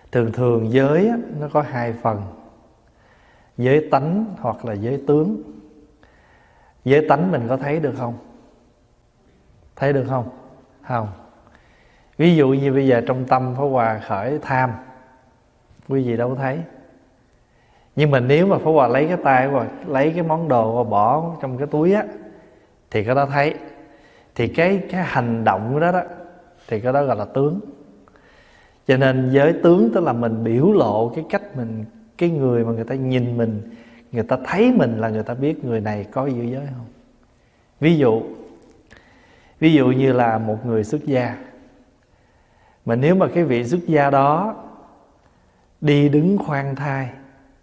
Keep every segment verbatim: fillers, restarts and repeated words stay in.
Thường thường giới á, nó có hai phần: giới tánh hoặc là giới tướng. Giới tánh mình có thấy được không? Thấy được không? Không. Ví dụ như bây giờ trong tâm Pháp Hòa khởi tham, quý vị đâu có thấy. Nhưng mà nếu mà Pháp Hòa lấy cái tay và lấy cái món đồ và bỏ trong cái túi á, thì cái đó thấy. Thì cái, cái hành động đó đó thì cái đó gọi là tướng. Cho nên giới tướng tức là mình biểu lộ cái cách mình, cái người mà người ta nhìn mình, người ta thấy mình là người ta biết người này có giữ giới không. Ví dụ Ví dụ như là một người xuất gia, mà nếu mà cái vị xuất gia đó đi đứng khoan thai,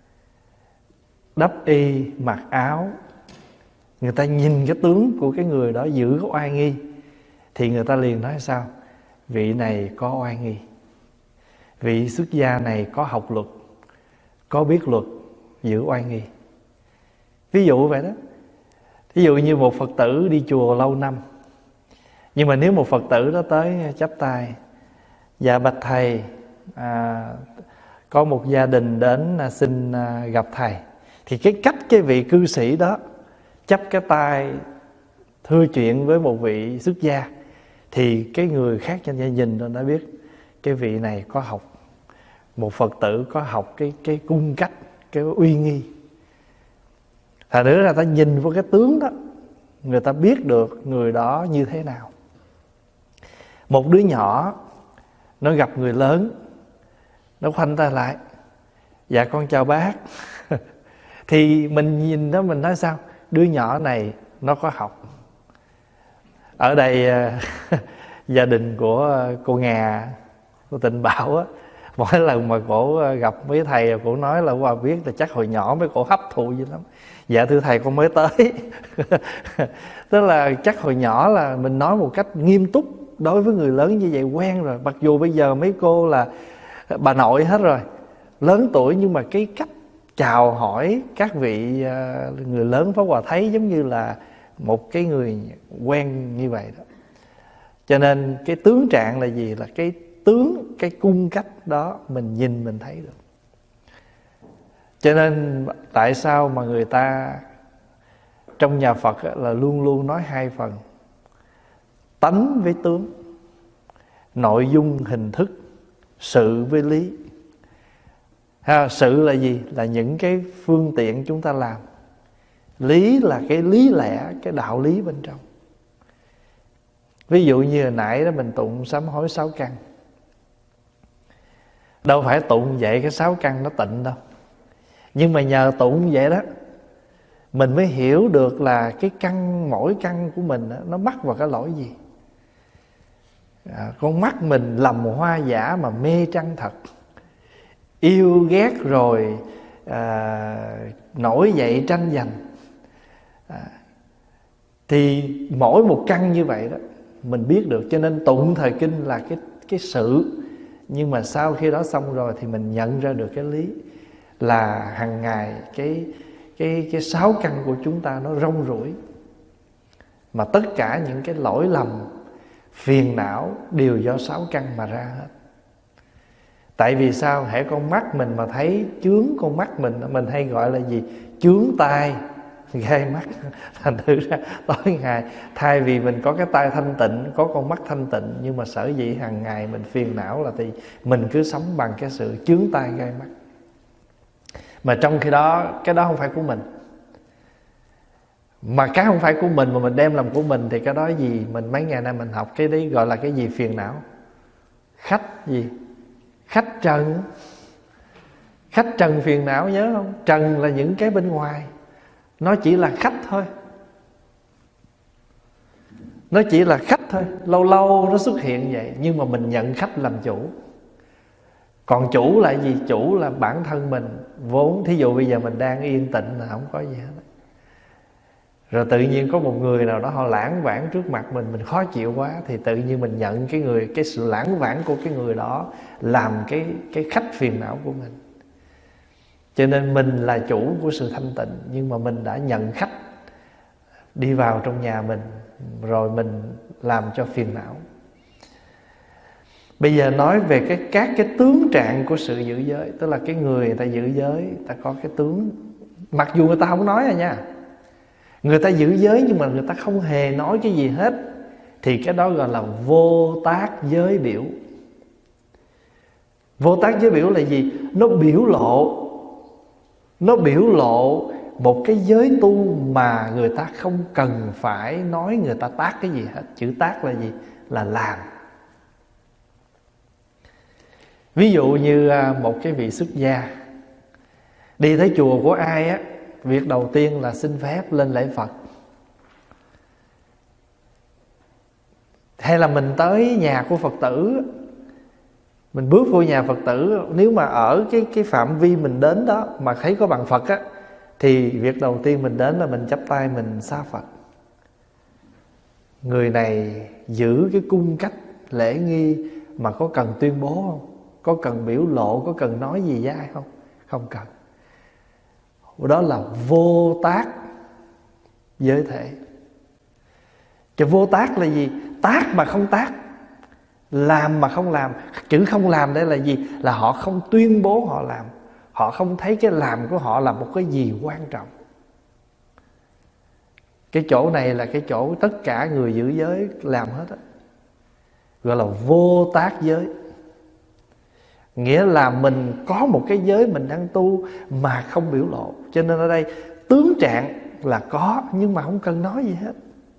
đắp y, mặc áo, người ta nhìn cái tướng của cái người đó giữ có oai nghi, thì người ta liền nói sao? Vị này có oai nghi, vị xuất gia này có học luật, có biết luật, giữ oai nghi. Ví dụ vậy đó. Ví dụ như một Phật tử đi chùa lâu năm, nhưng mà nếu một Phật tử đó tới chắp tay: dạ bạch thầy, à, có một gia đình đến à, xin à, gặp thầy, thì cái cách cái vị cư sĩ đó chắp cái tay thưa chuyện với một vị xuất gia, thì cái người khác trên gia nhìn nó đã biết cái vị này có học. Một Phật tử có học cái cái cung cách, cái uy nghi. Thành nữa là ta nhìn vào cái tướng đó, người ta biết được người đó như thế nào. Một đứa nhỏ nó gặp người lớn, nó khoanh tay lại: dạ con chào bác. Thì mình nhìn đó mình nói sao? Đứa nhỏ này nó có học. Ở đây gia đình của cô Ngà, cô Tịnh Bảo á, mỗi lần mà cổ gặp mấy thầy, cổ nói là qua biết là chắc hồi nhỏ mấy cổ hấp thụ dữ lắm. Dạ thưa thầy con mới tới. Tức là chắc hồi nhỏ là mình nói một cách nghiêm túc đối với người lớn như vậy quen rồi. Mặc dù bây giờ mấy cô là bà nội hết rồi, lớn tuổi, nhưng mà cái cách chào hỏi các vị người lớn Pháp Hòa thấy giống như là một cái người quen như vậy đó. Cho nên cái tướng trạng là gì? Là cái tướng, cái cung cách đó mình nhìn mình thấy được. Cho nên tại sao mà người ta trong nhà Phật là luôn luôn nói hai phần: tánh với tướng, nội dung hình thức, sự với lý. Ha, sự là gì? Là những cái phương tiện chúng ta làm. Lý là cái lý lẽ, cái đạo lý bên trong. Ví dụ như hồi nãy đó mình tụng sám hối sáu căn, đâu phải tụng vậy cái sáu căn nó tịnh đâu. Nhưng mà nhờ tụng vậy đó, mình mới hiểu được là cái căn, mỗi căn của mình đó, nó mắc vào cái lỗi gì. à, Con mắt mình lầm hoa giả mà mê trăng thật, yêu ghét rồi à, nổi dậy tranh giành. à, Thì mỗi một căn như vậy đó mình biết được. Cho nên tụng thời kinh là cái, cái sự. Nhưng mà sau khi đó xong rồi thì mình nhận ra được cái lý là hàng ngày cái, cái, cái sáu căn của chúng ta nó rong ruổi. Mà tất cả những cái lỗi lầm, phiền não đều do sáu căn mà ra hết. Tại vì sao? Hễ con mắt mình mà thấy chướng con mắt mình, mình hay gọi là gì? Chướng tai gai mắt. Thành thử ra tối ngày thay vì mình có cái tai thanh tịnh, có con mắt thanh tịnh, nhưng mà sở dĩ hàng ngày mình phiền não là thì mình cứ sống bằng cái sự chướng tai gai mắt. Mà trong khi đó cái đó không phải của mình. Mà cái không phải của mình mà mình đem làm của mình thì cái đó gì? Mình mấy ngày nay mình học cái đấy gọi là cái gì? Phiền não. Khách gì? Khách trần. Khách trần phiền não, nhớ không? Trần là những cái bên ngoài, nó chỉ là khách thôi. Nó chỉ là khách thôi. Lâu lâu nó xuất hiện vậy, nhưng mà mình nhận khách làm chủ. Còn chủ là gì? Chủ là bản thân mình vốn. Thí dụ bây giờ mình đang yên tịnh là không có gì hết. Rồi tự nhiên có một người nào đó họ lãng vãng trước mặt mình, mình khó chịu quá, thì tự nhiên mình nhận cái người, cái sự lãng vãng của cái người đó làm cái, cái khách phiền não của mình. Cho nên mình là chủ của sự thanh tịnh, nhưng mà mình đã nhận khách đi vào trong nhà mình, rồi mình làm cho phiền não. Bây giờ nói về cái các cái tướng trạng của sự giữ giới. Tức là cái người người ta giữ giới, người ta có cái tướng. Mặc dù người ta không nói rồi nha, người ta giữ giới nhưng mà người ta không hề nói cái gì hết, thì cái đó gọi là vô tác giới biểu. Vô tác giới biểu là gì? Nó biểu lộ Nó biểu lộ một cái giới tu mà người ta không cần phải nói người ta tác cái gì hết. Chữ tác là gì? Là làm. Ví dụ như một cái vị xuất gia đi tới chùa của ai á, việc đầu tiên là xin phép lên lễ Phật. Hay là mình tới nhà của Phật tử, mình bước vô nhà Phật tử, nếu mà ở cái cái phạm vi mình đến đó mà thấy có bằng Phật á, thì việc đầu tiên mình đến là mình chắp tay mình xá Phật. Người này giữ cái cung cách lễ nghi mà có cần tuyên bố không? Có cần biểu lộ, có cần nói gì với ai không? Không cần. Đó là vô tác giới thể. Chứ vô tác là gì? Tác mà không tác, làm mà không làm. Chữ không làm đây là gì? Là họ không tuyên bố họ làm. Họ không thấy cái làm của họ là một cái gì quan trọng. Cái chỗ này là cái chỗ tất cả người giữ giới làm hết á, gọi là vô tác giới. Nghĩa là mình có một cái giới mình đang tu mà không biểu lộ. Cho nên ở đây tướng trạng là có nhưng mà không cần nói gì hết.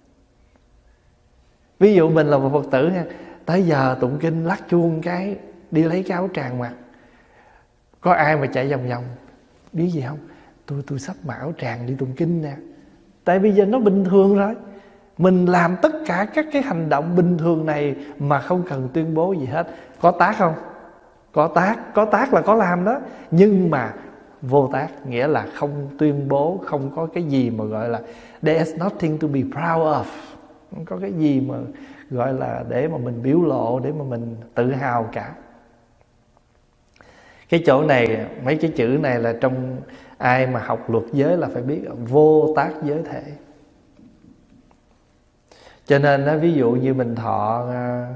Ví dụ mình là một Phật tử nha, tới giờ tụng kinh lắc chuông cái đi lấy cái áo tràng mặc. Có ai mà chạy vòng vòng, biết gì không? Tôi tôi sắp mặc áo tràng đi tụng kinh nè. Tại bây giờ nó bình thường rồi. Mình làm tất cả các cái hành động bình thường này mà không cần tuyên bố gì hết. Có tác không? Có tác. Có tác là có làm đó. Nhưng mà vô tác, nghĩa là không tuyên bố, không có cái gì mà gọi là there is nothing to be proud of. Không có cái gì mà gọi là để mà mình biểu lộ, để mà mình tự hào cả. Cái chỗ này, mấy cái chữ này là trong ai mà học luật giới là phải biết vô tác giới thể. Cho nên đó, ví dụ như mình thọ uh,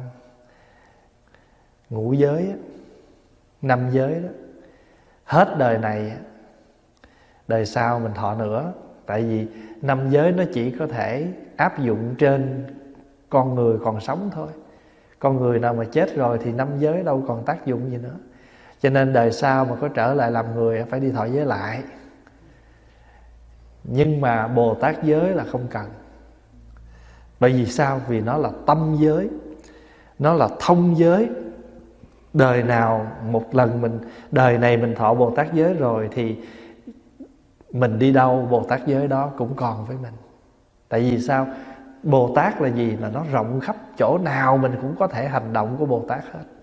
ngũ giới á, năm giới đó, hết đời này, đời sau mình thọ nữa. Tại vì năm giới nó chỉ có thể áp dụng trên con người còn sống thôi. Con người nào mà chết rồi thì năm giới đâu còn tác dụng gì nữa. Cho nên đời sau mà có trở lại làm người phải đi thọ giới lại. Nhưng mà Bồ Tát giới là không cần. Bởi vì sao? Vì nó là tâm giới, nó là thông giới. Đời nào một lần mình, đời này mình thọ Bồ Tát giới rồi thì mình đi đâu Bồ Tát giới đó cũng còn với mình. Tại vì sao? Bồ Tát là gì? Là nó rộng khắp, chỗ nào mình cũng có thể hành động của Bồ Tát hết.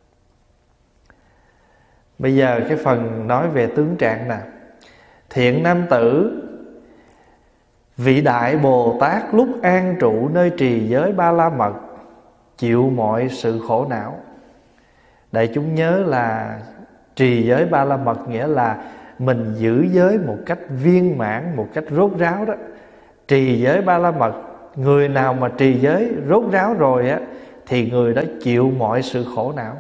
Bây giờ cái phần nói về tướng trạng nè. Thiện nam tử, vị đại Bồ Tát lúc an trụ nơi trì giới Ba La Mật, chịu mọi sự khổ não. Đại chúng nhớ là trì giới Ba La Mật nghĩa là mình giữ giới một cách viên mãn, một cách rốt ráo đó. Trì giới Ba La Mật, người nào mà trì giới rốt ráo rồi á, thì người đó chịu mọi sự khổ não.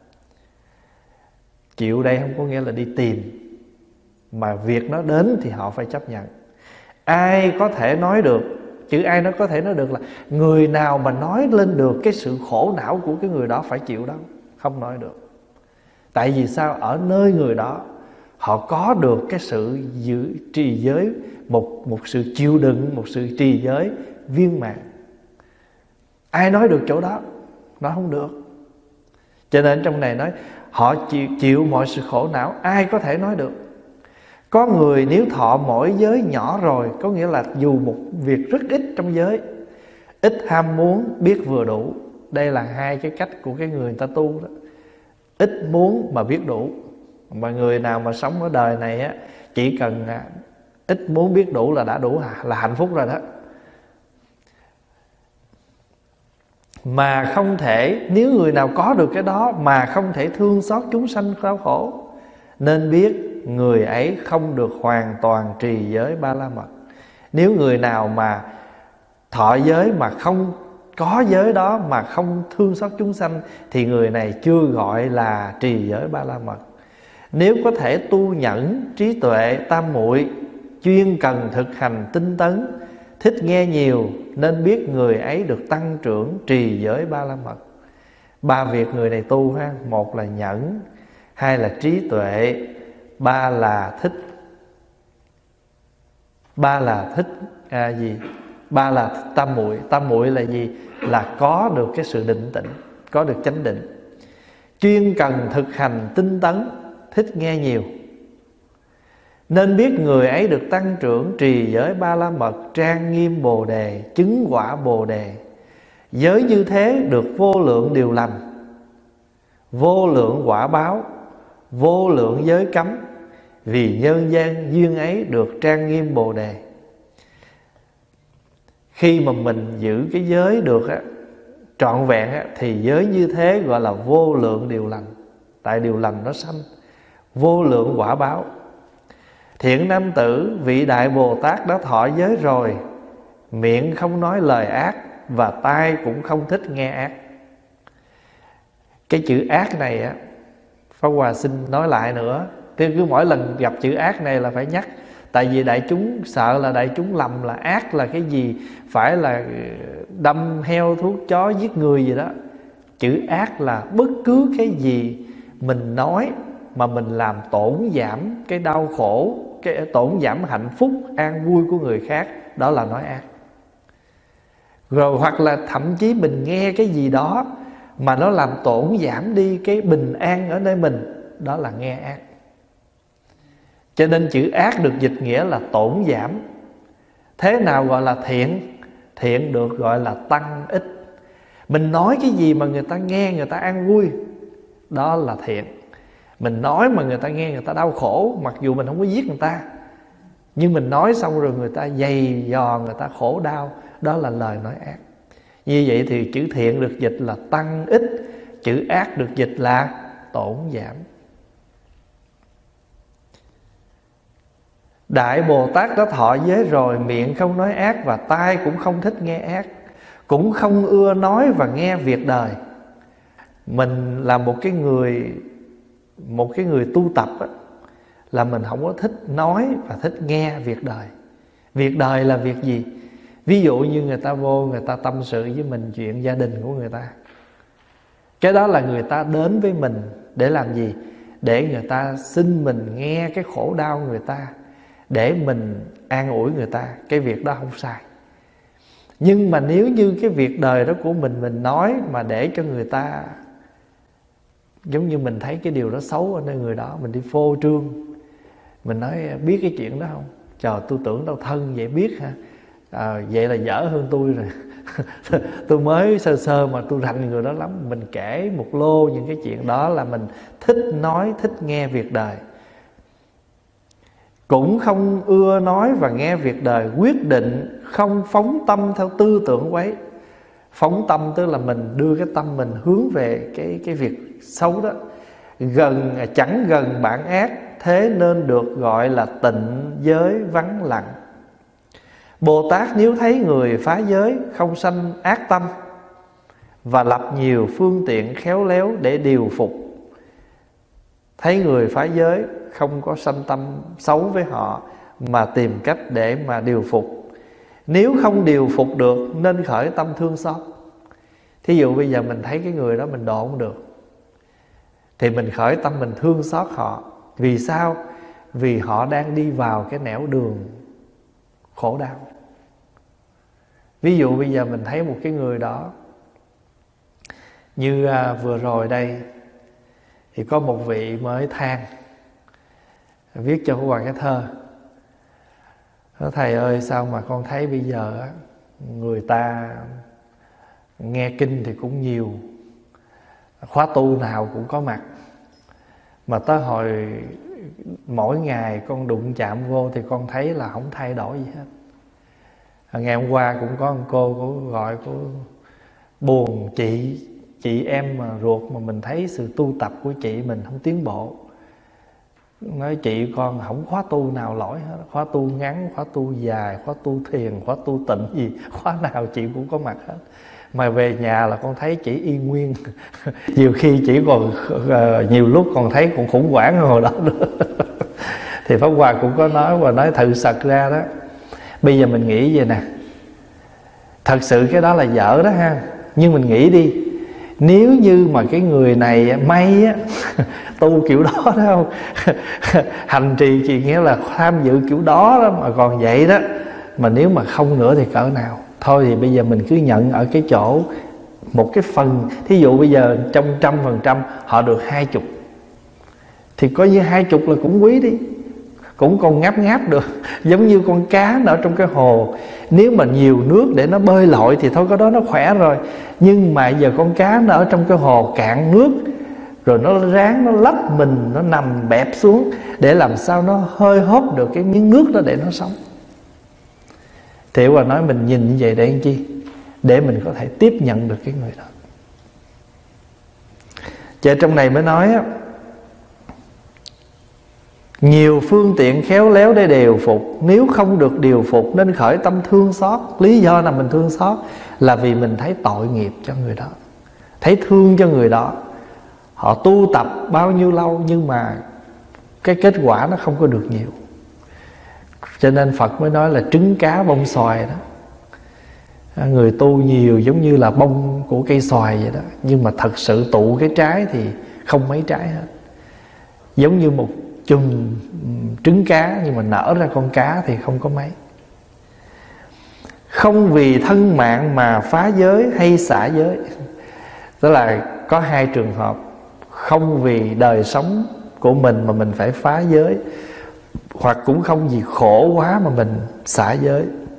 Chịu đây không có nghĩa là đi tìm, mà việc nó đến thì họ phải chấp nhận. Ai có thể nói được, chữ ai nó có thể nói được là người nào mà nói lên được cái sự khổ não của cái người đó phải chịu đó. Không nói được. Tại vì sao? Ở nơi người đó họ có được cái sự giữ trì giới, một, một sự chịu đựng, một sự trì giới viên mãn. Ai nói được chỗ đó? Nói không được. Cho nên trong này nói họ chịu, chịu mọi sự khổ não. Ai có thể nói được? Có người nếu thọ mỗi giới nhỏ rồi, có nghĩa là dù một việc rất ít trong giới, ít ham muốn, biết vừa đủ. Đây là hai cái cách của cái người người ta tu đó. Ít muốn mà biết đủ. Mà người nào mà sống ở đời này á, chỉ cần ít muốn biết đủ là đã đủ, là hạnh phúc rồi đó. Mà không thể, nếu người nào có được cái đó mà không thể thương xót chúng sanh đau khổ, nên biết người ấy không được hoàn toàn trì giới Ba La Mật. Nếu người nào mà thọ giới mà không có giới đó mà không thương xót chúng sanh thì người này chưa gọi là trì giới ba la mật. Nếu có thể tu nhẫn, trí tuệ, tam muội, chuyên cần thực hành tinh tấn, thích nghe nhiều, nên biết người ấy được tăng trưởng trì giới ba la mật. Ba việc người này tu ha, một là nhẫn, hai là trí tuệ, ba là thích ba là thích à, gì ba là tam muội. Tam muội là gì? Là có được cái sự định tĩnh, có được chánh định. Chuyên cần thực hành tinh tấn, thích nghe nhiều, nên biết người ấy được tăng trưởng trì giới ba la mật, trang nghiêm bồ đề, chứng quả bồ đề. Giới như thế được vô lượng điều lành, vô lượng quả báo, vô lượng giới cấm, vì nhân gian duyên ấy được trang nghiêm bồ đề. Khi mà mình giữ cái giới được á, trọn vẹn á, thì giới như thế gọi là vô lượng điều lành. Tại điều lành nó sanh vô lượng quả báo. Thiện nam tử, vị đại Bồ Tát đã thọ giới rồi, miệng không nói lời ác và tai cũng không thích nghe ác. Cái chữ ác này á, Pháp Hòa xin nói lại nữa. Cứ cứ mỗi lần gặp chữ ác này là phải nhắc. Tại vì đại chúng sợ là đại chúng lầm là ác là cái gì, phải là đâm heo, thuốc chó, giết người gì đó. Chữ ác là bất cứ cái gì mình nói mà mình làm tổn giảm cái đau khổ, cái tổn giảm hạnh phúc, an vui của người khác, đó là nói ác. Rồi hoặc là thậm chí mình nghe cái gì đó mà nó làm tổn giảm đi cái bình an ở nơi mình, đó là nghe ác. Cho nên chữ ác được dịch nghĩa là tổn giảm. Thế nào gọi là thiện? Thiện được gọi là tăng ích. Mình nói cái gì mà người ta nghe người ta an vui, đó là thiện. Mình nói mà người ta nghe người ta đau khổ, mặc dù mình không có giết người ta, nhưng mình nói xong rồi người ta dày dò, người ta khổ đau, đó là lời nói ác. Như vậy thì chữ thiện được dịch là tăng ích, chữ ác được dịch là tổn giảm. Đại Bồ Tát đã thọ giới rồi, miệng không nói ác và tai cũng không thích nghe ác, cũng không ưa nói và nghe việc đời. Mình là một cái người Một cái người tu tập á, là mình không có thích nói và thích nghe việc đời. Việc đời là việc gì? Ví dụ như người ta vô, người ta tâm sự với mình chuyện gia đình của người ta, cái đó là người ta đến với mình để làm gì? Để người ta xin mình nghe cái khổ đau người ta, để mình an ủi người ta. Cái việc đó không sai. Nhưng mà nếu như cái việc đời đó của mình, mình nói mà để cho người ta, giống như mình thấy cái điều đó xấu ở nơi người đó, mình đi phô trương, mình nói biết cái chuyện đó không? Trời, tôi tưởng đâu thân vậy biết hả? À, vậy là dở hơn tôi rồi. Tôi mới sơ sơ mà tôi rành người đó lắm. Mình kể một lô những cái chuyện đó là mình thích nói, thích nghe việc đời. Cũng không ưa nói và nghe việc đời, quyết định không phóng tâm theo tư tưởng quấy. Phóng tâm tức là mình đưa cái tâm mình hướng về cái, cái việc xấu đó. Gần chẳng gần bản ác, thế nên được gọi là tịnh giới vắng lặng. Bồ Tát nếu thấy người phá giới không sanh ác tâm, và lập nhiều phương tiện khéo léo để điều phục. Thấy người phá giới không có sanh tâm xấu với họ, mà tìm cách để mà điều phục. Nếu không điều phục được nên khởi tâm thương xót. Thí dụ bây giờ mình thấy cái người đó mình độ không được, thì mình khởi tâm mình thương xót họ. Vì sao? Vì họ đang đi vào cái nẻo đường khổ đau. Ví dụ bây giờ mình thấy một cái người đó, như à, vừa rồi đây thì có một vị mới than viết cho Pháp Hòa cái thơ: thầy ơi, sao mà con thấy bây giờ á, người ta nghe kinh thì cũng nhiều, khóa tu nào cũng có mặt, mà tới hồi mỗi ngày con đụng chạm vô thì con thấy là không thay đổi gì hết. Ngày hôm qua cũng có một cô, cô gọi, cô buồn chị chị em mà ruột mà mình thấy sự tu tập của chị mình không tiến bộ. Nói chị con không khóa tu nào lỗi hết, khóa tu ngắn, khóa tu dài, khóa tu thiền, khóa tu tịnh gì, khóa nào chị cũng có mặt hết. mà về nhà là con thấy chỉ y nguyên. Nhiều khi chỉ còn uh, nhiều lúc còn thấy còn khủng hoảng hơn hồi đó nữa. Thì Pháp Hòa cũng có nói, và nói thật sật ra đó, bây giờ mình nghĩ vậy nè, thật sự cái đó là dở đó ha, nhưng mình nghĩ đi, nếu như mà cái người này may á tu kiểu đó đó không, hành trì chỉ nghĩa là tham dự kiểu đó đó mà còn vậy đó, mà nếu mà không nữa thì cỡ nào. Thôi thì bây giờ mình cứ nhận ở cái chỗ một cái phần, thí dụ bây giờ trong trăm phần trăm họ được hai chục, thì coi như hai chục là cũng quý đi, cũng còn ngáp ngáp được. Giống như con cá nó ở trong cái hồ, nếu mà nhiều nước để nó bơi lội thì thôi cái đó nó khỏe rồi. Nhưng mà giờ con cá nó ở trong cái hồ cạn nước, rồi nó ráng nó lấp mình, nó nằm bẹp xuống để làm sao nó hơi hốt được cái miếng nước đó để nó sống. Thì Hòa nói mình nhìn như vậy để làm chi? Để mình có thể tiếp nhận được cái người đó. Cho trong này mới nói á, nhiều phương tiện khéo léo để điều phục, nếu không được điều phục nên khởi tâm thương xót. Lý do là mình thương xót là vì mình thấy tội nghiệp cho người đó, thấy thương cho người đó. Họ tu tập bao nhiêu lâu nhưng mà cái kết quả nó không có được nhiều. Cho nên Phật mới nói là trứng cá bông xoài đó. Người tu nhiều giống như là bông của cây xoài vậy đó, nhưng mà thật sự tụ cái trái thì không mấy trái hết. Giống như một chùm trứng cá nhưng mà nở ra con cá thì không có mấy. Không vì thân mạng mà phá giới hay xả giới. Tức là có hai trường hợp. Không vì đời sống của mình mà mình phải phá giới, hoặc cũng không vì khổ quá mà mình xả giới.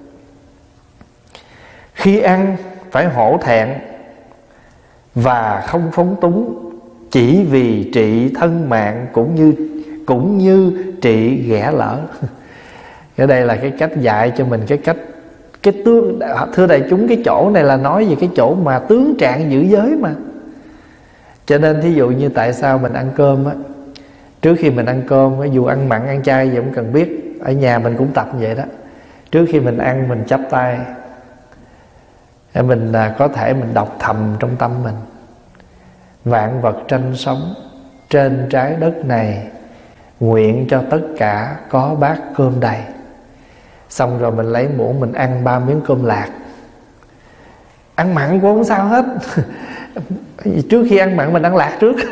Khi ăn phải hổ thẹn và không phóng túng, chỉ vì trị thân mạng cũng như cũng như trị ghẻ lỡ. Ở đây là cái cách dạy cho mình cái cách cái tướng. Thưa đại chúng, cái chỗ này là nói về cái chỗ mà tướng trạng giữ giới mà. Cho nên thí dụ như tại sao mình ăn cơm á, trước khi mình ăn cơm, dù ăn mặn ăn chay gì cũng cần biết. Ở nhà mình cũng tập vậy đó. Trước khi mình ăn mình chắp tay, mình có thể mình đọc thầm trong tâm mình: vạn vật tranh sống trên trái đất này, nguyện cho tất cả có bát cơm đầy. Xong rồi mình lấy muỗng mình ăn ba miếng cơm lạc. Ăn mặn cũng không sao hết. Trước khi ăn mặn mình ăn lạc trước.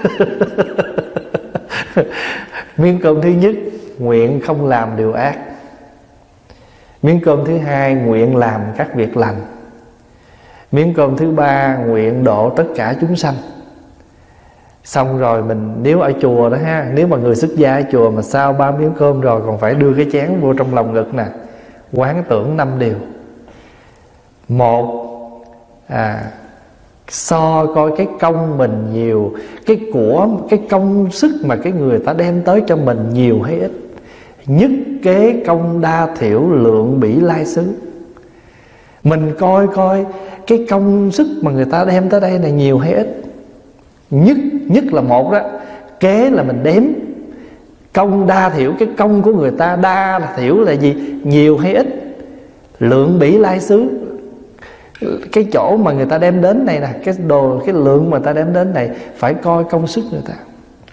Miếng cơm thứ nhất, nguyện không làm điều ác. Miếng cơm thứ hai, nguyện làm các việc lành. Miếng cơm thứ ba, nguyện độ tất cả chúng sanh. Xong rồi mình, nếu ở chùa đó ha, nếu mà người xuất gia ở chùa mà sau ba miếng cơm rồi còn phải đưa cái chén vô trong lòng ngực nè, quán tưởng năm điều. Một, à, so coi cái công mình nhiều, cái của, cái công sức mà cái người ta đem tới cho mình nhiều hay ít. Nhất kế công đa thiểu, lượng bỉ lai xứ. Mình coi coi cái công sức mà người ta đem tới đây này nhiều hay ít. Nhất, nhất là một đó. Kế là mình đếm. Công đa thiểu, cái công của người ta đa là thiểu là gì? Nhiều hay ít. Lượng bỉ lai xứ, cái chỗ mà người ta đem đến này nè, cái đồ, cái lượng mà người ta đem đến này, phải coi công sức người ta.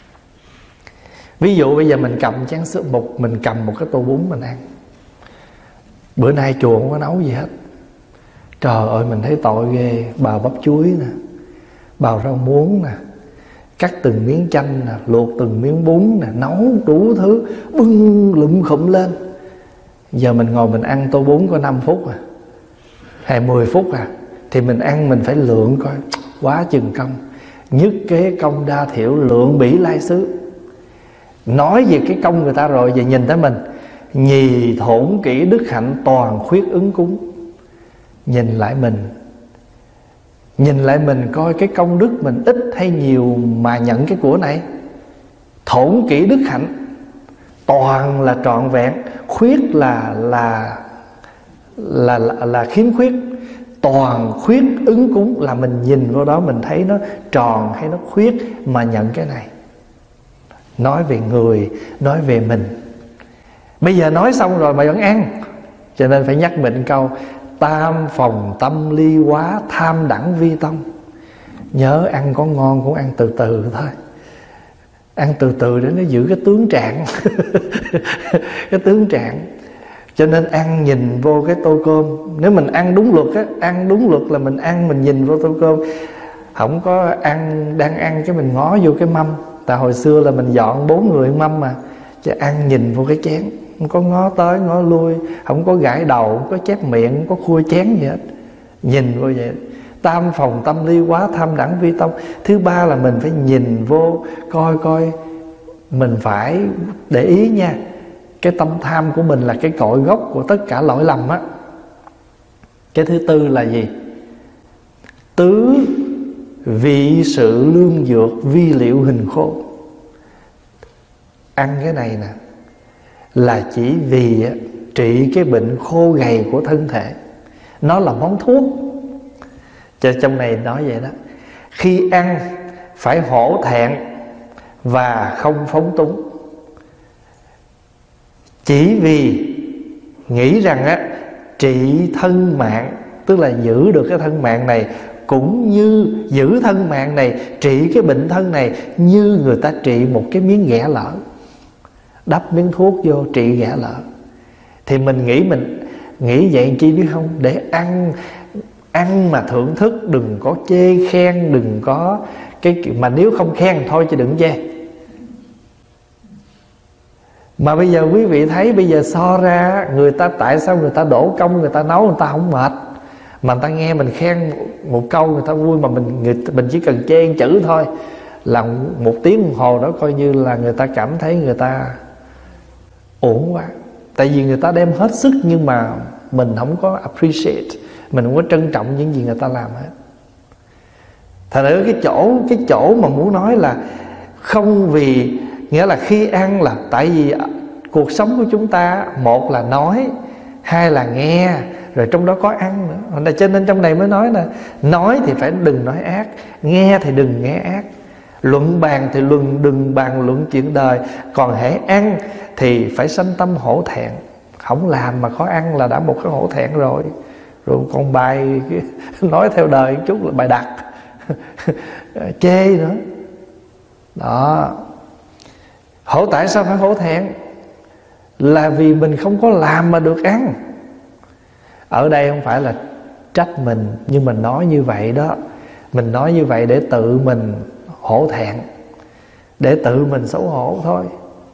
Ví dụ bây giờ mình cầm chén sữa bột, mình cầm một cái tô bún mình ăn. Bữa nay chùa không có nấu gì hết. Trời ơi mình thấy tội ghê. Bào bắp chuối nè, bào rau muống nè, cắt từng miếng chanh nè, luộc từng miếng bún nè, nấu đủ thứ, bưng lụm khụm lên. Giờ mình ngồi mình ăn tô bún có năm phút à, hay mười phút à, thì mình ăn mình phải lượng coi, quá chừng công. Nhất kế công đa thiểu, lượng bỉ lai xứ. Nói về cái công người ta rồi, giờ nhìn tới mình: nhì thổn kỹ đức hạnh, toàn khuyết ứng cúng. Nhìn lại mình, nhìn lại mình coi cái công đức mình ít hay nhiều mà nhận cái của này. Thổn kỹ đức hạnh, toàn là trọn vẹn. Khuyết là là là là, là khiếm khuyết. Toàn khuyết ứng cúng là mình nhìn vào đó mình thấy nó tròn hay nó khuyết mà nhận cái này. Nói về người, nói về mình. Bây giờ nói xong rồi mà vẫn ăn, cho nên phải nhắc mình câu: tam phòng tâm ly quá, tham đẳng vi tông. Nhớ ăn có ngon cũng ăn từ từ thôi, ăn từ từ để nó giữ cái tướng trạng. Cái tướng trạng. Cho nên ăn nhìn vô cái tô cơm. Nếu mình ăn đúng luật á, ăn đúng luật là mình ăn mình nhìn vô tô cơm. Không có ăn, đang ăn cái mình ngó vô cái mâm. Tại hồi xưa là mình dọn bốn người mâm mà, chứ ăn nhìn vô cái chén, không có ngó tới ngó lui, không có gãi đầu, không có chép miệng, không có khui chén gì hết. Nhìn vô vậy. Tam phòng tâm ly quá, tham đẳng vi tông. Thứ ba là mình phải nhìn vô, coi coi. Mình phải để ý nha, cái tâm tham của mình là cái cội gốc của tất cả lỗi lầm á. Cái thứ tư là gì? Tứ vị sự lương dược, vi liệu hình khô. Ăn cái này nè là chỉ vì trị cái bệnh khô gầy của thân thể. Nó là món thuốc. Cho trong này nói vậy đó. Khi ăn phải hổ thẹn và không phóng túng. Chỉ vì nghĩ rằng á, trị thân mạng, tức là giữ được cái thân mạng này, cũng như giữ thân mạng này, trị cái bệnh thân này, như người ta trị một cái miếng ghẻ lở. Đắp miếng thuốc vô trị ghẻ lở. Thì mình nghĩ mình nghĩ vậy chi biết không? Để ăn ăn mà thưởng thức, đừng có chê khen, đừng có cái mà nếu không khen thôi chứ đừng chê. Mà bây giờ quý vị thấy, bây giờ so ra người ta, tại sao người ta đổ công, người ta nấu người ta không mệt, mà người ta nghe mình khen một câu người ta vui, mà mình người, mình chỉ cần chê một chữ thôi là một tiếng đồng hồ đó coi như là người ta cảm thấy người ta ổn quá. Tại vì người ta đem hết sức, nhưng mà mình không có appreciate, mình không có trân trọng những gì người ta làm hết. Thành ra cái chỗ cái chỗ mà muốn nói là không vì, nghĩa là khi ăn là tại vì cuộc sống của chúng ta, một là nói, hai là nghe, rồi trong đó có ăn nữa. Cho nên trong này mới nói là nói thì phải đừng nói ác, nghe thì đừng nghe ác, luận bàn thì luận đừng bàn luận chuyện đời. Còn hễ ăn thì phải sanh tâm hổ thẹn. Không làm mà khó ăn là đã một cái hổ thẹn rồi. Rồi còn bài nói theo đời một chút là bài đặt. Chê nữa. Đó. Hổ tại sao phải hổ thẹn? Là vì mình không có làm mà được ăn. Ở đây không phải là trách mình, nhưng mình nói như vậy đó, mình nói như vậy để tự mình hổ thẹn, để tự mình xấu hổ thôi.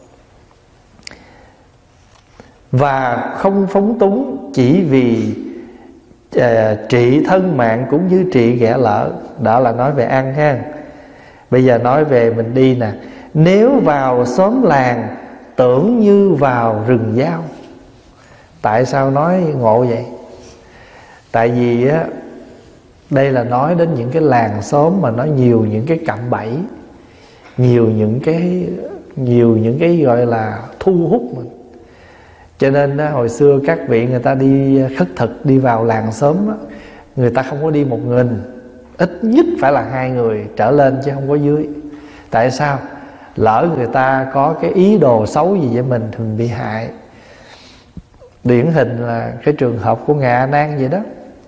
Và không phóng túng chỉ vì uh, trị thân mạng cũng như trị ghẻ lỡ. Đó là nói về ăn ha. Bây giờ nói về mình đi nè. Nếu vào xóm làng tưởng như vào rừng dao. Tại sao nói ngộ vậy? Tại vì á, đây là nói đến những cái làng xóm mà nó nhiều những cái cạm bẫy, nhiều những cái nhiều những cái gọi là thu hút mình. Cho nên á, hồi xưa các vị người ta đi khất thực, đi vào làng xóm á, người ta không có đi một mình, ít nhất phải là hai người trở lên chứ không có dưới. Tại sao? Lỡ người ta có cái ý đồ xấu gì với mình thì mình bị hại. Điển hình là cái trường hợp của Ngài A Nan vậy đó.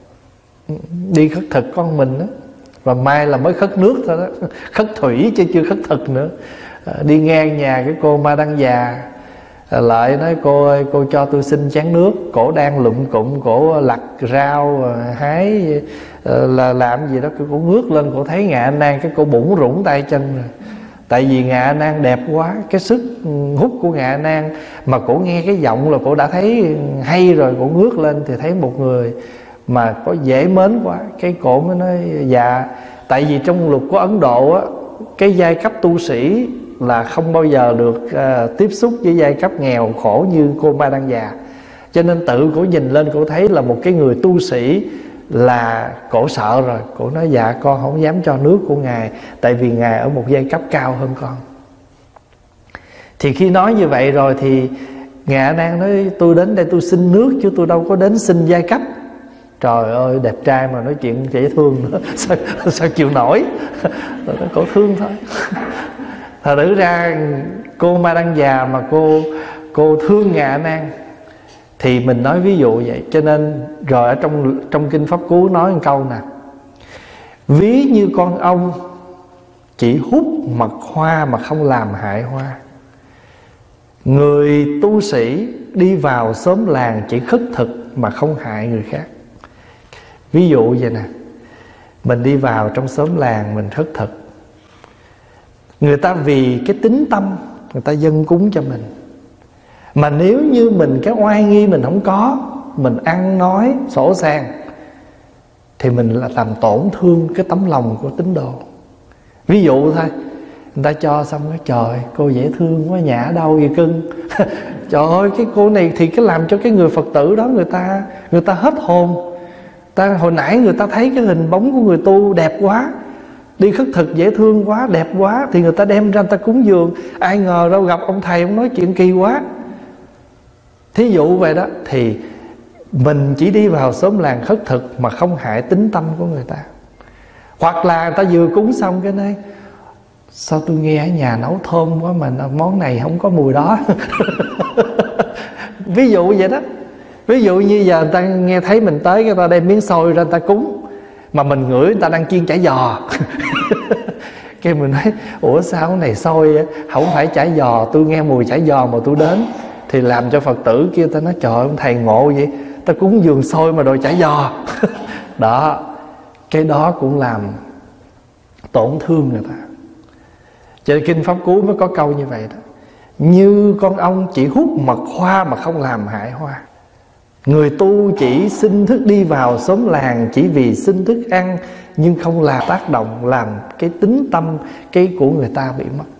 Đi khất thực con mình đó, và mai là mới khất nước thôi đó, khất thủy chứ chưa khất thực nữa. Đi ngang nhà cái cô Ma Đăng Già, lại nói cô ơi, cô cho tôi xin chén nước. Cổ đang lụm cụm, cổ lặt rau, hái là làm gì đó, cổ ngước lên, cổ thấy Ngài A Nan, cái cô bủn rủn tay chân rồi. Tại vì Ngài A Nan đẹp quá, cái sức hút của Ngài A Nan, mà cổ nghe cái giọng là cổ đã thấy hay rồi. Cổ ngước lên thì thấy một người mà có dễ mến quá. Cái cổ mới nói dạ. Tại vì trong luật của Ấn Độ á, cái giai cấp tu sĩ là không bao giờ được uh, tiếp xúc với giai cấp nghèo khổ như cô Ma Đăng Già. Cho nên tự cổ nhìn lên, cổ thấy là một cái người tu sĩ là cổ sợ rồi. Cổ nói dạ con không dám cho nước của Ngài, tại vì Ngài ở một giai cấp cao hơn con. Thì khi nói như vậy rồi thì Ngài A Nan nói tôi đến đây tôi xin nước chứ tôi đâu có đến xin giai cấp. Trời ơi, đẹp trai mà nói chuyện dễ thương nữa. Sao, sao chịu nổi. Cổ thương thôi. Thật thử ra cô Ma Đăng Già mà cô cô thương Ngài A Nan, Thì mình nói ví dụ vậy. Cho nên rồi ở trong trong kinh Pháp Cú nói một câu nè: ví như con ong chỉ hút mật hoa mà không làm hại hoa. Người tu sĩ đi vào xóm làng chỉ khất thực mà không hại người khác. Ví dụ vậy nè, mình đi vào trong xóm làng mình khất thực, người ta vì cái tính tâm người ta dâng cúng cho mình. Mà nếu như mình cái oai nghi mình không có, mình ăn nói sổ sàng, thì mình là làm tổn thương cái tấm lòng của tín đồ. Ví dụ thôi, người ta cho xong cái trời cô dễ thương quá, nhà ở đâu vậy cưng? Trời ơi cái cô này thì cái làm cho cái người Phật tử đó người ta người ta hết hồn. Ta hồi nãy người ta thấy cái hình bóng của người tu đẹp quá, đi khất thực dễ thương quá, đẹp quá, thì người ta đem ra người ta cúng dường. Ai ngờ đâu gặp ông thầy ông nói chuyện kỳ quá. Thí dụ vậy đó, thì mình chỉ đi vào xóm làng khất thực mà không hại tính tâm của người ta. Hoặc là người ta vừa cúng xong cái này: sao tôi nghe ở nhà nấu thơm quá mà món này không có mùi đó. Ví dụ vậy đó. Ví dụ như giờ người ta nghe thấy mình tới, người ta đem miếng xôi ra người ta cúng, mà mình ngửi người ta đang chiên chả giò. Cái mình nói: ủa sao cái này xôi không phải chả giò, tôi nghe mùi chả giò mà tôi đến. Thì làm cho Phật tử kia ta nói: trời ơi, ông thầy ngộ vậy, ta cúng dường xôi mà đòi chả giò. Đó, cái đó cũng làm tổn thương người ta. Cho nên kinh Pháp Cú mới có câu như vậy đó: như con ong chỉ hút mật hoa mà không làm hại hoa. Người tu chỉ xin thức đi vào xóm làng chỉ vì xin thức ăn, nhưng không là tác động làm cái tính tâm cái của người ta bị mất.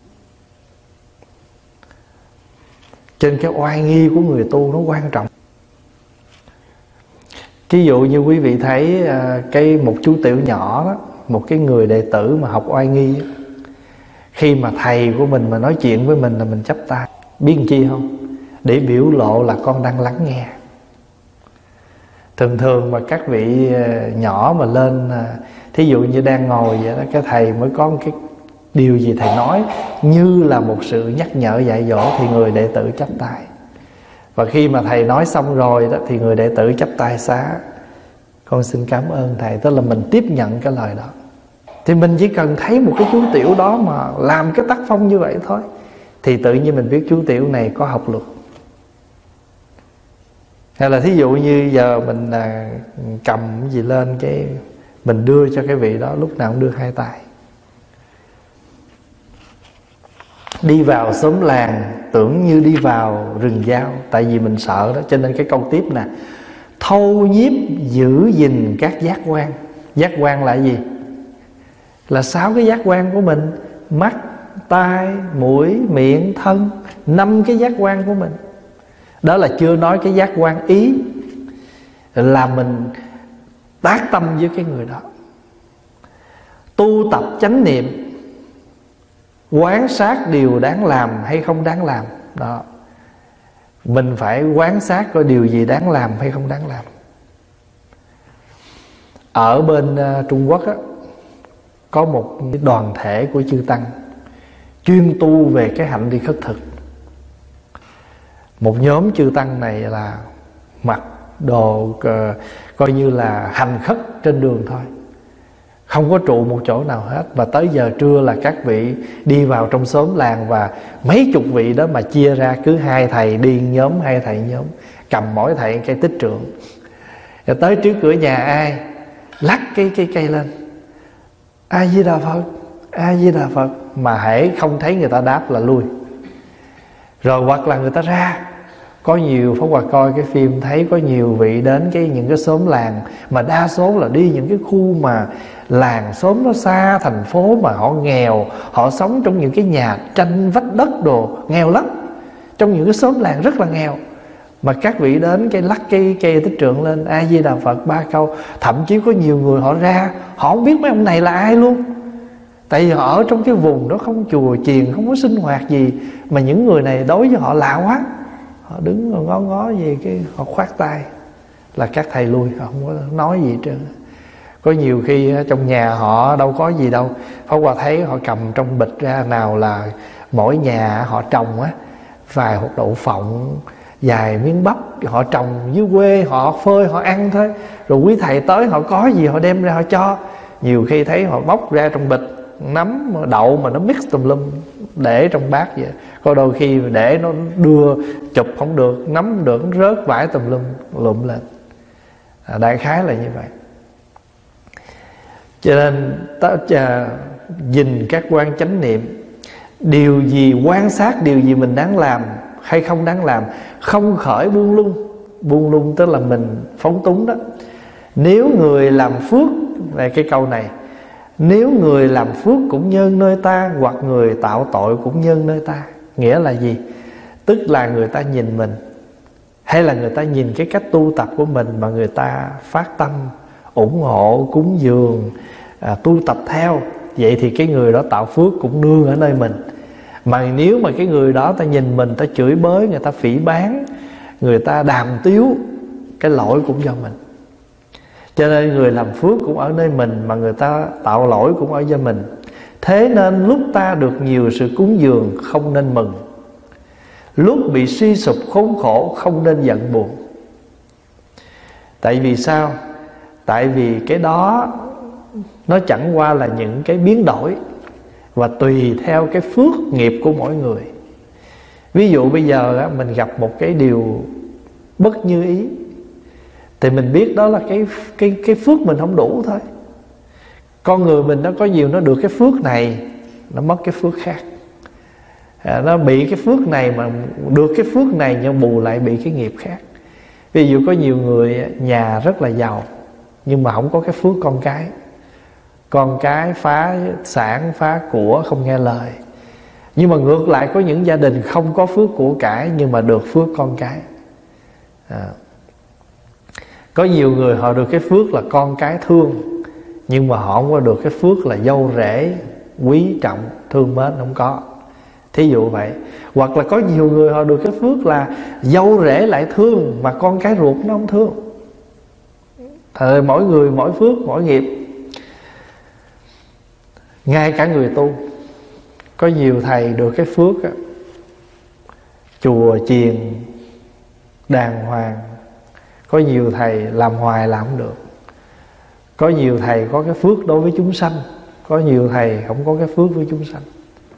Trên cái oai nghi của người tu nó quan trọng. Ví dụ như quý vị thấy cái một chú tiểu nhỏ đó, một cái người đệ tử mà học oai nghi, khi mà thầy của mình mà nói chuyện với mình là mình chắp tay. Biết làm chi không? Để biểu lộ là con đang lắng nghe. Thường thường mà các vị nhỏ mà lên, thí dụ như đang ngồi vậy đó, cái thầy mới có một cái điều gì thầy nói như là một sự nhắc nhở dạy dỗ, thì người đệ tử chắp tay. Và khi mà thầy nói xong rồi đó, thì người đệ tử chắp tay xá: con xin cảm ơn thầy. Tức là mình tiếp nhận cái lời đó. Thì mình chỉ cần thấy một cái chú tiểu đó mà làm cái tác phong như vậy thôi, thì tự nhiên mình biết chú tiểu này có học luật. Hay là thí dụ như giờ mình à, cầm cái gì lên, cái mình đưa cho cái vị đó, lúc nào cũng đưa hai tay. Đi vào xóm làng tưởng như đi vào rừng dao. Tại vì mình sợ đó. Cho nên cái câu tiếp nè: thâu nhiếp giữ gìn các giác quan. Giác quan là gì? Là sáu cái giác quan của mình: mắt, tai, mũi, miệng, thân. Năm cái giác quan của mình. Đó là chưa nói cái giác quan ý, là mình tác tâm với cái người đó. Tu tập chánh niệm, quán sát điều đáng làm hay không đáng làm. Đó, mình phải quán sát coi điều gì đáng làm hay không đáng làm. Ở bên uh, Trung Quốc á, có một đoàn thể của chư tăng chuyên tu về cái hạnh đi khất thực. Một nhóm chư tăng này là mặc đồ uh, coi như là hành khất trên đường thôi, không có trụ một chỗ nào hết. Và tới giờ trưa là các vị đi vào trong xóm làng, và mấy chục vị đó mà chia ra, cứ hai thầy đi nhóm, hai thầy nhóm, cầm mỗi thầy cây tích trượng. Rồi tới trước cửa nhà ai lắc cái cây cây lên: A Di Đà Phật, A Di Đà Phật. Mà hễ không thấy người ta đáp là lui. Rồi hoặc là người ta ra. Có nhiều, Pháp Hòa coi cái phim thấy có nhiều vị đến cái những cái xóm làng, mà đa số là đi những cái khu mà làng xóm nó xa thành phố, mà họ nghèo, họ sống trong những cái nhà tranh vách đất đồ, nghèo lắm. Trong những cái xóm làng rất là nghèo, mà các vị đến cái lắc cái cây tích trượng lên A Di Đà Phật ba câu. Thậm chí có nhiều người họ ra, họ không biết mấy ông này là ai luôn. Tại vì họ ở trong cái vùng đó không chùa chiền, không có sinh hoạt gì, mà những người này đối với họ lạ quá. Họ đứng rồi ngó ngó gì, cái họ khoát tay là các thầy lui, họ không có nói gì hết trơn. Có nhiều khi trong nhà họ đâu có gì đâu, Pháp Hòa thấy họ cầm trong bịch ra, nào là mỗi nhà họ trồng á vài hột đậu phộng, vài miếng bắp họ trồng dưới quê, họ phơi họ ăn thôi, rồi quý thầy tới họ có gì họ đem ra họ cho. Nhiều khi thấy họ bóc ra trong bịch nấm đậu mà nó mix tùm lum để trong bát vậy. Có đôi khi để nó đưa chụp không được, nấm không được, nó rớt vãi tùm lum lụm lên. à, Đại khái là như vậy. Cho nên ta à, nhìn các quan chánh niệm, điều gì quan sát điều gì mình đáng làm hay không đáng làm, không khởi buông lung. Buông lung tức là mình phóng túng đó. Nếu người làm phước, về cái câu này, nếu người làm phước cũng nhân nơi ta, hoặc người tạo tội cũng nhân nơi ta. Nghĩa là gì? Tức là người ta nhìn mình, hay là người ta nhìn cái cách tu tập của mình mà người ta phát tâm ủng hộ, cúng dường, à, tu tập theo. Vậy thì cái người đó tạo phước cũng nương ở nơi mình. Mà nếu mà cái người đó ta nhìn mình, ta chửi bới, người ta phỉ báng, người ta đàm tiếu, cái lỗi cũng do mình. Cho nên người làm phước cũng ở nơi mình, mà người ta tạo lỗi cũng ở do mình. Thế nên lúc ta được nhiều sự cúng dường không nên mừng, lúc bị suy sụp khốn khổ không nên giận buồn. Tại vì sao? Tại vì cái đó nó chẳng qua là những cái biến đổi, và tùy theo cái phước nghiệp của mỗi người. Ví dụ bây giờ mình gặp một cái điều bất như ý, thì mình biết đó là cái, cái, cái phước mình không đủ thôi. Con người mình nó có nhiều, nó được cái phước này, nó mất cái phước khác. à, Nó bị cái phước này mà được cái phước này, nhưng bù lại bị cái nghiệp khác. Ví dụ có nhiều người nhà rất là giàu, nhưng mà không có cái phước con cái. Con cái phá sản, phá của, không nghe lời. Nhưng mà ngược lại có những gia đình không có phước của cải, nhưng mà được phước con cái. à. Có nhiều người họ được cái phước là con cái thương, nhưng mà họ không có được cái phước là dâu rể quý trọng, thương mến, không có. Thí dụ vậy. Hoặc là có nhiều người họ được cái phước là dâu rể lại thương, mà con cái ruột nó không thương. Thời mỗi người mỗi phước, mỗi nghiệp. Ngay cả người tu, có nhiều thầy được cái phước á, chùa chiền đàng hoàng. Có nhiều thầy làm hoài làm không được. Có nhiều thầy có cái phước đối với chúng sanh, có nhiều thầy không có cái phước với chúng sanh.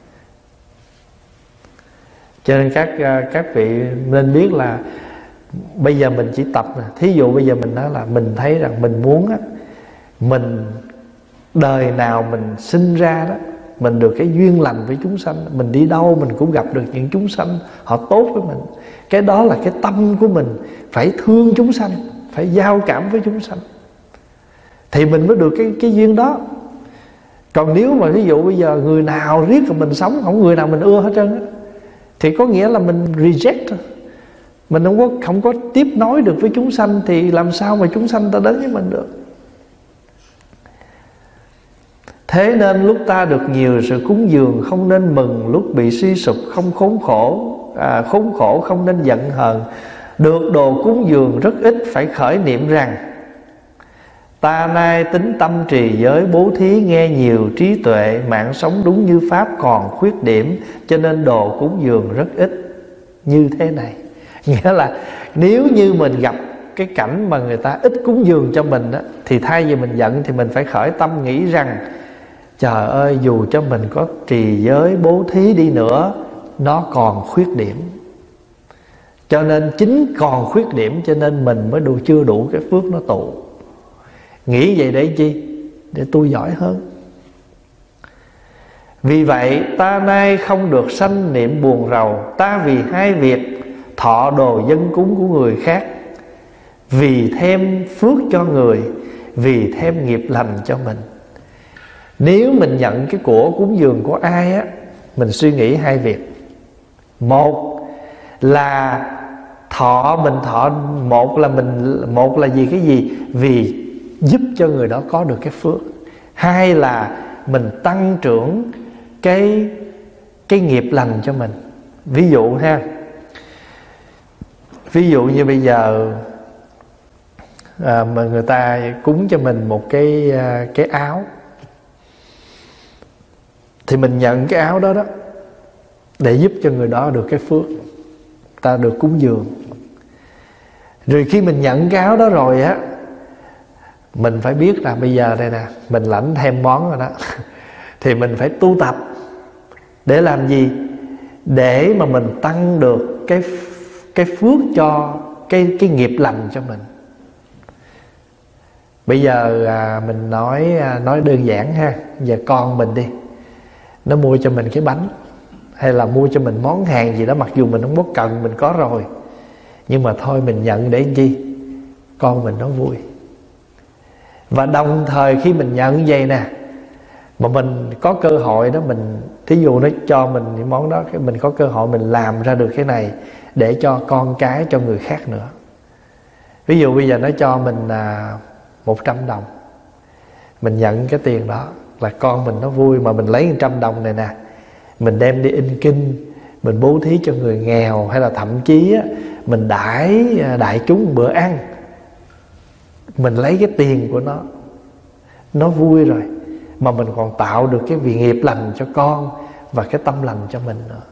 Cho nên các các vị nên biết là bây giờ mình chỉ tập nè. Thí dụ bây giờ mình nói là mình thấy rằng mình muốn á, mình đời nào mình sinh ra đó, mình được cái duyên lành với chúng sanh. Mình đi đâu mình cũng gặp được những chúng sanh họ tốt với mình. Cái đó là cái tâm của mình, phải thương chúng sanh, phải giao cảm với chúng sanh, thì mình mới được cái, cái duyên đó. Còn nếu mà ví dụ bây giờ người nào riết rồi mình sống, không người nào mình ưa hết trơn á, thì có nghĩa là mình reject thôi. Mình không có, không có tiếp nối được với chúng sanh, thì làm sao mà chúng sanh ta đến với mình được. Thế nên lúc ta được nhiều sự cúng dường không nên mừng, lúc bị suy sụp không khốn khổ à, khốn khổ không nên giận hờn. Được đồ cúng dường rất ít, phải khởi niệm rằng ta nay tính tâm trì giới bố thí, nghe nhiều trí tuệ, mạng sống đúng như pháp còn khuyết điểm, cho nên đồ cúng dường rất ít như thế này. Nghĩa là nếu như mình gặp cái cảnh mà người ta ít cúng dường cho mình đó, thì thay vì mình giận thì mình phải khởi tâm nghĩ rằng trời ơi, dù cho mình có trì giới bố thí đi nữa, nó còn khuyết điểm. Cho nên chính còn khuyết điểm, cho nên mình mới đủ, chưa đủ cái phước nó tụ. Nghĩ vậy để chi? Để tu giỏi hơn. Vì vậy ta nay không được sanh niệm buồn rầu, ta vì hai việc thọ đồ dân cúng của người khác, vì thêm phước cho người, vì thêm nghiệp lành cho mình. Nếu mình nhận cái của cúng dường của ai á, mình suy nghĩ hai việc. Một là thọ, mình thọ một là mình một là vì cái gì? Vì giúp cho người đó có được cái phước. Hai là mình tăng trưởng cái cái nghiệp lành cho mình. Ví dụ ha, ví dụ như bây giờ à, mà người ta cúng cho mình một cái cái áo, thì mình nhận cái áo đó đó để giúp cho người đó được cái phước, ta được cúng dường. Rồi khi mình nhận cái áo đó rồi á, mình phải biết là bây giờ đây nè, mình lãnh thêm món rồi đó thì mình phải tu tập. Để làm gì? Để mà mình tăng được cái cái phước cho cái cái nghiệp lành cho mình. Bây giờ à, mình nói à, nói đơn giản ha. Giờ con mình đi, nó mua cho mình cái bánh, hay là mua cho mình món hàng gì đó, mặc dù mình không có cần, mình có rồi, nhưng mà thôi mình nhận để chi? Con mình nó vui. Và đồng thời khi mình nhận vậy nè, mà mình có cơ hội đó, mình thí dụ nó cho mình những món đó, cái mình có cơ hội mình làm ra được cái này để cho con cái, cho người khác nữa. Ví dụ bây giờ nó cho mình à, một trăm đồng, mình nhận cái tiền đó là con mình nó vui. Mà mình lấy một trăm đồng này nè, mình đem đi in kinh, mình bố thí cho người nghèo, hay là thậm chí á, mình đãi đại chúng một bữa ăn, mình lấy cái tiền của nó, nó vui rồi, mà mình còn tạo được cái vị nghiệp lành cho con và cái tâm lành cho mình nữa.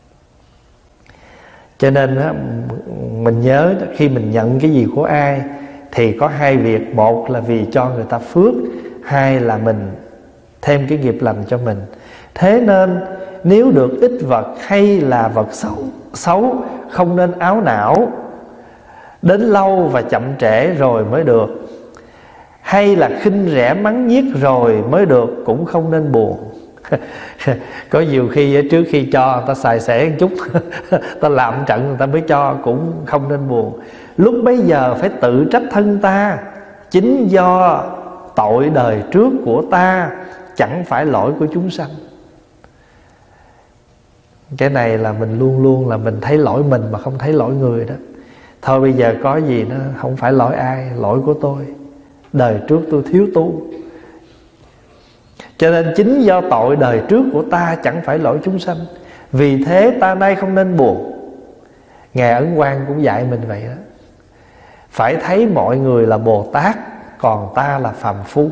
Cho nên á, mình nhớ khi mình nhận cái gì của ai thì có hai việc. Một là vì cho người ta phước, hai là mình thêm cái nghiệp lành cho mình. Thế nên nếu được ít vật hay là vật xấu, xấu không nên áo não, đến lâu và chậm trễ rồi mới được. Hay là khinh rẻ mắng nhiếc rồi mới được, cũng không nên buồn. Có nhiều khi trước khi cho người ta xài xẻ một chút ta làm trận người ta mới cho, cũng không nên buồn. Lúc bấy giờ phải tự trách thân ta, chính do tội đời trước của ta, chẳng phải lỗi của chúng sanh. Cái này là mình luôn luôn là mình thấy lỗi mình mà không thấy lỗi người đó. Thôi bây giờ có gì nó không phải lỗi ai, lỗi của tôi. Đời trước tôi thiếu tu, cho nên chính do tội đời trước của ta, chẳng phải lỗi chúng sanh. Vì thế ta nay không nên buồn. Ngài Ấn Quang cũng dạy mình vậy đó. Phải thấy mọi người là Bồ Tát, còn ta là phàm phu.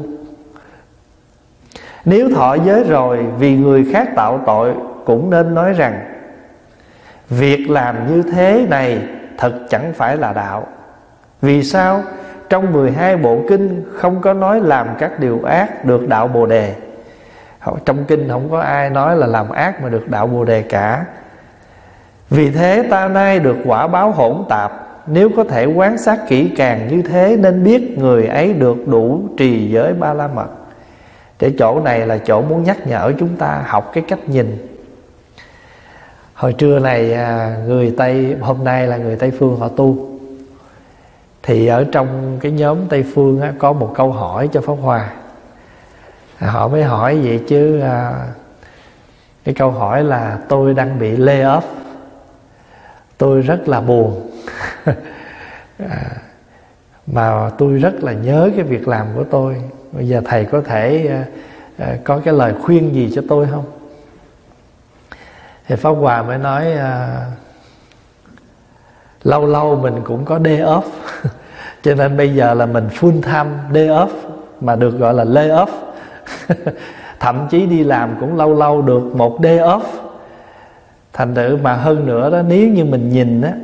Nếu thọ giới rồi vì người khác tạo tội, cũng nên nói rằng việc làm như thế này thật chẳng phải là đạo. Vì sao? Trong mười hai bộ kinh không có nói làm các điều ác được đạo Bồ Đề. Trong kinh không có ai nói là làm ác mà được đạo Bồ Đề cả. Vì thế ta nay được quả báo hỗn tạp. Nếu có thể quan sát kỹ càng như thế, nên biết người ấy được đủ trì giới ba la mật. Để chỗ này là chỗ muốn nhắc nhở chúng ta học cái cách nhìn. Hồi trưa này người Tây, hôm nay là người Tây Phương họ tu, thì ở trong cái nhóm Tây Phương á, có một câu hỏi cho Pháp Hòa. Họ mới hỏi vậy chứ à, cái câu hỏi là tôi đang bị lay off, tôi rất là buồn à, mà tôi rất là nhớ cái việc làm của tôi. Bây giờ thầy có thể à, à, có cái lời khuyên gì cho tôi không? Thì Pháp Hòa mới nói à, lâu lâu mình cũng có day off cho nên bây giờ là mình full time day off, mà được gọi là lay off. Thậm chí đi làm cũng lâu lâu được một day off. Thành thử mà hơn nữa đó, nếu như mình nhìn á,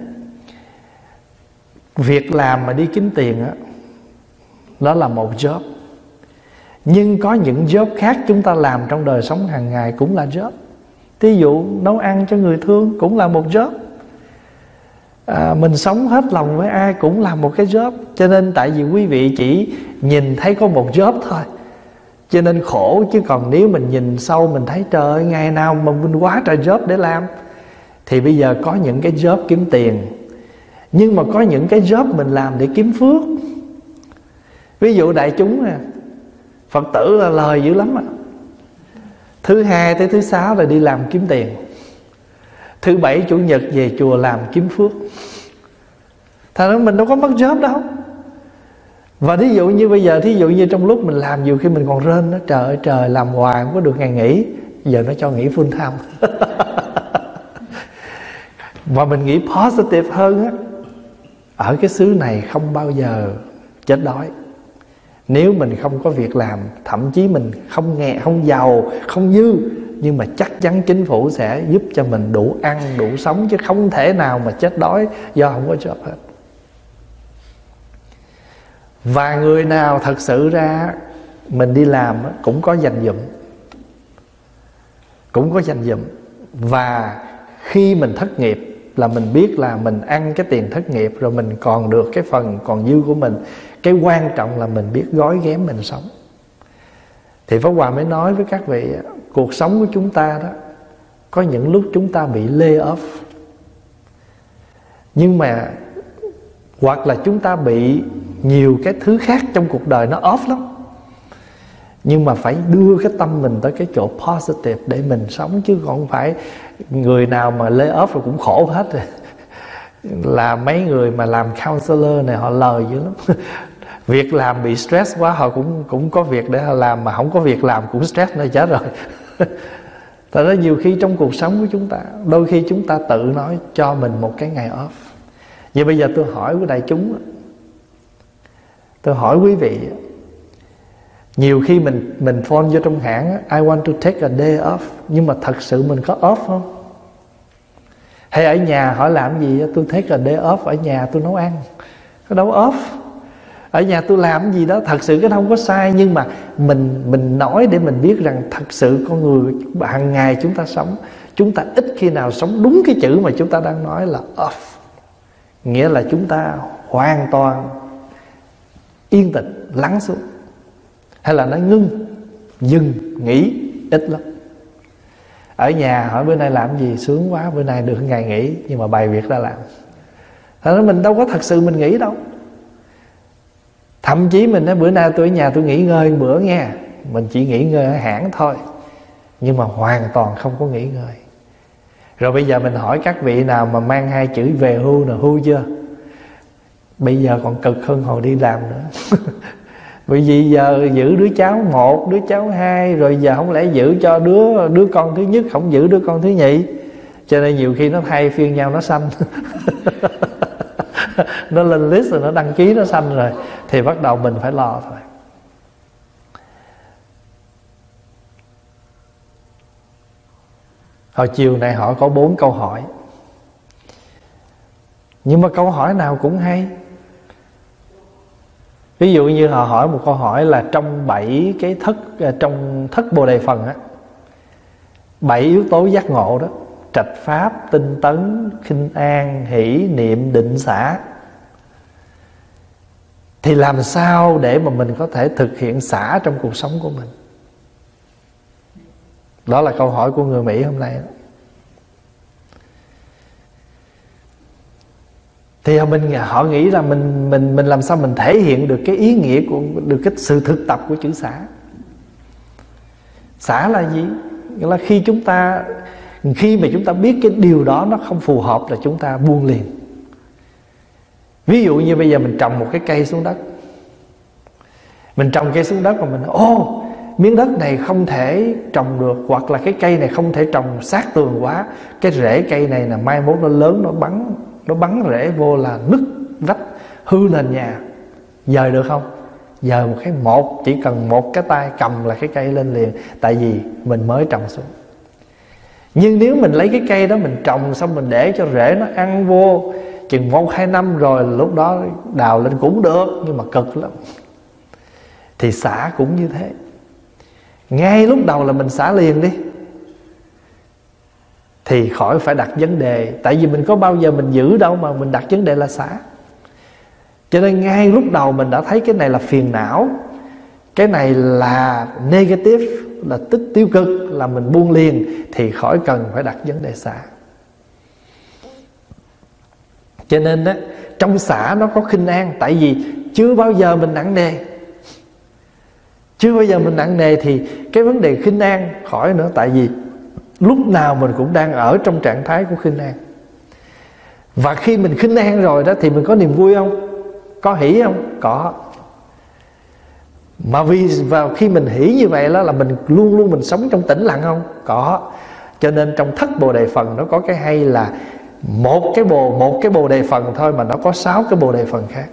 việc làm mà đi kiếm tiền á, đó là một job. Nhưng có những job khác chúng ta làm trong đời sống hàng ngày cũng là job. Thí dụ nấu ăn cho người thương cũng là một job. à, Mình sống hết lòng với ai cũng là một cái job. Cho nên tại vì quý vị chỉ nhìn thấy có một job thôi, cho nên khổ. Chứ còn nếu mình nhìn sâu, mình thấy trời ơi, ngày nào mà mình quá trời job để làm. Thì bây giờ có những cái job kiếm tiền, nhưng mà có những cái job mình làm để kiếm phước. Ví dụ đại chúng nè, Phật tử là lời dữ lắm á. Thứ hai tới thứ sáu là đi làm kiếm tiền, thứ bảy chủ nhật về chùa làm kiếm phước. Thành ra mình đâu có mất job đâu. Và thí dụ như bây giờ, thí dụ như trong lúc mình làm, nhiều khi mình còn rên đó, trời ơi trời, làm hoài không có được ngày nghỉ. Giờ nó cho nghỉ full time. Và mình nghĩ positive hơn á, ở cái xứ này không bao giờ chết đói. Nếu mình không có việc làm, thậm chí mình không nghèo, không giàu, không dư, nhưng mà chắc chắn chính phủ sẽ giúp cho mình đủ ăn, đủ sống. Chứ không thể nào mà chết đói do không có job hết. Và người nào thật sự ra mình đi làm cũng có dành dụm, cũng có dành dụm. Và khi mình thất nghiệp là mình biết là mình ăn cái tiền thất nghiệp, rồi mình còn được cái phần còn dư của mình. Cái quan trọng là mình biết gói ghém mình sống. Thì Pháp Hòa mới nói với các vị, cuộc sống của chúng ta đó, có những lúc chúng ta bị lay off, nhưng mà hoặc là chúng ta bị nhiều cái thứ khác trong cuộc đời nó off lắm. Nhưng mà phải đưa cái tâm mình tới cái chỗ positive để mình sống, chứ không phải người nào mà lay off rồi cũng khổ hết rồi. Là mấy người mà làm counselor này họ lời dữ lắm. Việc làm bị stress quá họ cũng cũng có việc để họ làm, mà không có việc làm cũng stress nữa chết rồi. Thật ra nhiều khi trong cuộc sống của chúng ta, đôi khi chúng ta tự nói cho mình một cái ngày off. Vậy bây giờ tôi hỏi với đại chúng, tôi hỏi quý vị, nhiều khi mình mình phone vô trong hãng, I want to take a day off, nhưng mà thật sự mình có off không? Hay ở nhà hỏi làm gì, tôi take a day off, ở nhà tôi nấu ăn, có đâu off. Ở nhà tôi làm gì đó, thật sự cái không có sai, nhưng mà mình mình nói để mình biết rằng thật sự con người hàng ngày chúng ta sống, chúng ta ít khi nào sống đúng cái chữ mà chúng ta đang nói là off. Nghĩa là chúng ta hoàn toàn yên tĩnh, lắng xuống. Hay là nói ngưng, dừng, nghỉ, ít lắm. Ở nhà hỏi bữa nay làm gì, sướng quá, bữa nay được ngày nghỉ, nhưng mà bày việc ra làm. Thật ra mình đâu có thật sự mình nghỉ đâu. Thậm chí mình nói bữa nay tôi ở nhà tôi nghỉ ngơi một bữa nghe, mình chỉ nghỉ ngơi ở hãng thôi, nhưng mà hoàn toàn không có nghỉ ngơi. Rồi bây giờ mình hỏi các vị nào mà mang hai chữ về hưu nè, hưu chưa? Bây giờ còn cực hơn hồi đi làm nữa. Bởi vì giờ giữ đứa cháu một, đứa cháu hai, rồi giờ không lẽ giữ cho đứa đứa con thứ nhất, không giữ đứa con thứ nhì. Cho nên nhiều khi nó thay phiên nhau nó sanh. Nó lên list rồi nó đăng ký nó sanh rồi, thì bắt đầu mình phải lo thôi. Hồi chiều này họ có bốn câu hỏi, nhưng mà câu hỏi nào cũng hay. Ví dụ như họ hỏi một câu hỏi là trong bảy cái thất, trong thất Bồ Đề Phần á, bảy yếu tố giác ngộ đó, trạch pháp, tinh tấn, khinh an, hỷ, niệm, định, xả, thì làm sao để mà mình có thể thực hiện xả trong cuộc sống của mình? Đó là câu hỏi của người Mỹ hôm nay đó. Thì mình họ nghĩ là mình mình mình làm sao mình thể hiện được cái ý nghĩa của, được cái sự thực tập của chữ xả. Xả là gì? Nghĩa là khi chúng ta khi mà chúng ta biết cái điều đó nó không phù hợp là chúng ta buông liền. Ví dụ như bây giờ mình trồng một cái cây xuống đất, mình trồng cây xuống đất mà mình ô miếng đất này không thể trồng được, hoặc là cái cây này không thể trồng sát tường quá, cái rễ cây này là mai mốt nó lớn, nó bắn nó bắn rễ vô là nứt vách, hư nền nhà. Dời được không? Dời một cái một, chỉ cần một cái tay cầm là cái cây lên liền, tại vì mình mới trồng xuống. Nhưng nếu mình lấy cái cây đó mình trồng xong mình để cho rễ nó ăn vô chừng một hai năm rồi, lúc đó đào lên cũng được, nhưng mà cực lắm. Thì xả cũng như thế. Ngay lúc đầu là mình xả liền đi, thì khỏi phải đặt vấn đề. Tại vì mình có bao giờ mình giữ đâu mà mình đặt vấn đề là xả. Cho nên ngay lúc đầu mình đã thấy cái này là phiền não, cái này là negative, là tích tiêu cực, là mình buông liền, thì khỏi cần phải đặt vấn đề xả. Cho nên đó, trong xả nó có khinh an. Tại vì chưa bao giờ mình nặng nề, Chưa bao giờ mình nặng nề thì cái vấn đề khinh an khỏi nữa. Tại vì lúc nào mình cũng đang ở trong trạng thái của khinh an. Và khi mình khinh an rồi đó thì mình có niềm vui không? Có hỷ không? Có. Mà vì vào khi mình hỷ như vậy đó là mình luôn luôn mình sống trong tĩnh lặng không? Có. Cho nên trong thất Bồ Đề Phần nó có cái hay là một cái bồ một cái Bồ Đề Phần thôi mà nó có sáu cái Bồ Đề Phần khác.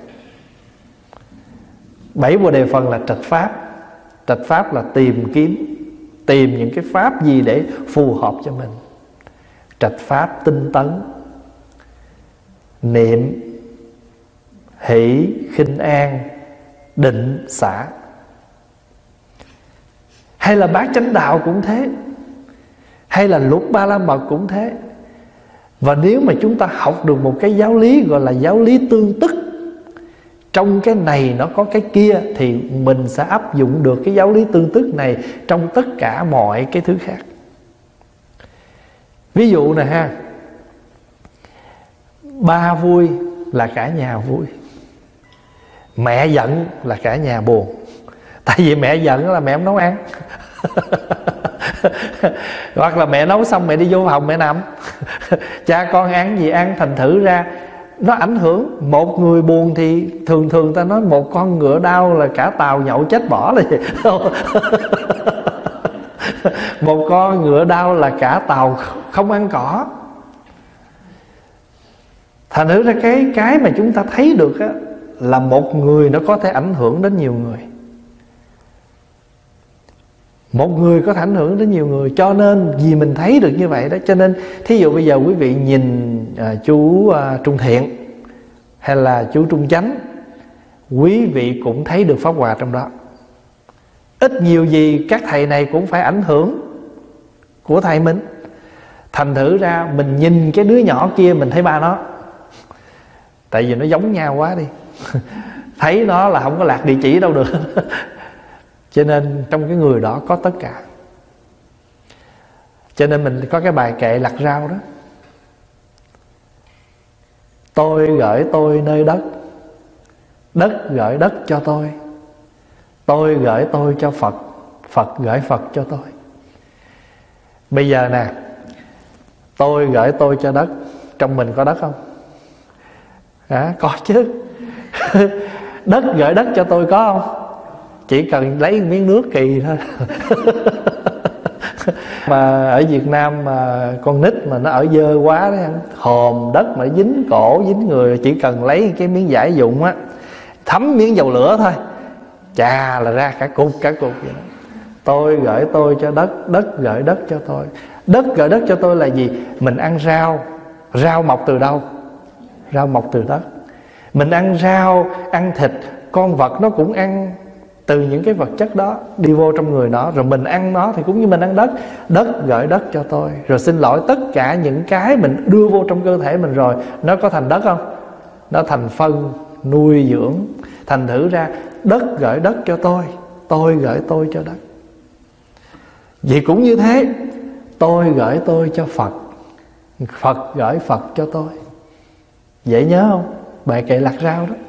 Bảy Bồ Đề Phần là trạch pháp. Trạch pháp là tìm kiếm, tìm những cái pháp gì để phù hợp cho mình. Trạch pháp tinh tấn, niệm, hỷ, khinh an, định, xả. Hay là bát chánh đạo cũng thế, hay là luật ba la mật cũng thế. Và nếu mà chúng ta học được một cái giáo lý gọi là giáo lý tương tức, trong cái này nó có cái kia, thì mình sẽ áp dụng được cái giáo lý tương tức này trong tất cả mọi cái thứ khác. Ví dụ nè ha, ba vui là cả nhà vui, mẹ giận là cả nhà buồn. Tại vì mẹ giận là mẹ không nấu ăn hoặc là mẹ nấu xong mẹ đi vô phòng mẹ nằm cha con ăn gì ăn. Thành thử ra nó ảnh hưởng. Một người buồn thì thường thường ta nói một con ngựa đau là cả tàu nhậu chết bỏ là gì một con ngựa đau là cả tàu không ăn cỏ. Thành thử ra cái cái mà chúng ta thấy được á, là một người nó có thể ảnh hưởng đến nhiều người. Một người có thể ảnh hưởng đến nhiều người. Cho nên vì mình thấy được như vậy đó, cho nên thí dụ bây giờ quý vị nhìn à, chú à, Trung Thiện hay là chú Trung Chánh, quý vị cũng thấy được pháp hòa trong đó. Ít nhiều gì các thầy này cũng phải ảnh hưởng của thầy mình. Thành thử ra mình nhìn cái đứa nhỏ kia mình thấy ba nó, tại vì nó giống nhau quá đi thấy nó là không có lạc địa chỉ đâu được cho nên trong cái người đó có tất cả. Cho nên mình có cái bài kệ lặt rau đó: tôi gửi tôi nơi đất, đất gửi đất cho tôi, tôi gửi tôi cho Phật, Phật gửi Phật cho tôi. Bây giờ nè, tôi gửi tôi cho đất, trong mình có đất không? À, có chứ đất gửi đất cho tôi có không? Chỉ cần lấy miếng nước kỳ thôi mà ở Việt Nam mà con nít mà nó ở dơ quá đấy, hòm đất mà dính cổ dính người, chỉ cần lấy cái miếng vải dụng á, thấm miếng dầu lửa thôi, chà là ra cả cục cả cục vậy đó. Tôi gửi tôi cho đất, đất gửi đất cho tôi. Đất gửi đất cho tôi là gì? Mình ăn rau, rau mọc từ đâu? Rau mọc từ đất. Mình ăn rau, ăn thịt, con vật nó cũng ăn từ những cái vật chất đó đi vô trong người nó, rồi mình ăn nó thì cũng như mình ăn đất. Đất gửi đất cho tôi. Rồi xin lỗi, tất cả những cái mình đưa vô trong cơ thể mình rồi, nó có thành đất không? Nó thành phân nuôi dưỡng. Thành thử ra đất gửi đất cho tôi, tôi gửi tôi cho đất. Vậy cũng như thế, tôi gửi tôi cho Phật, Phật gửi Phật cho tôi. Dễ nhớ không? Bài kệ lặt rau đó.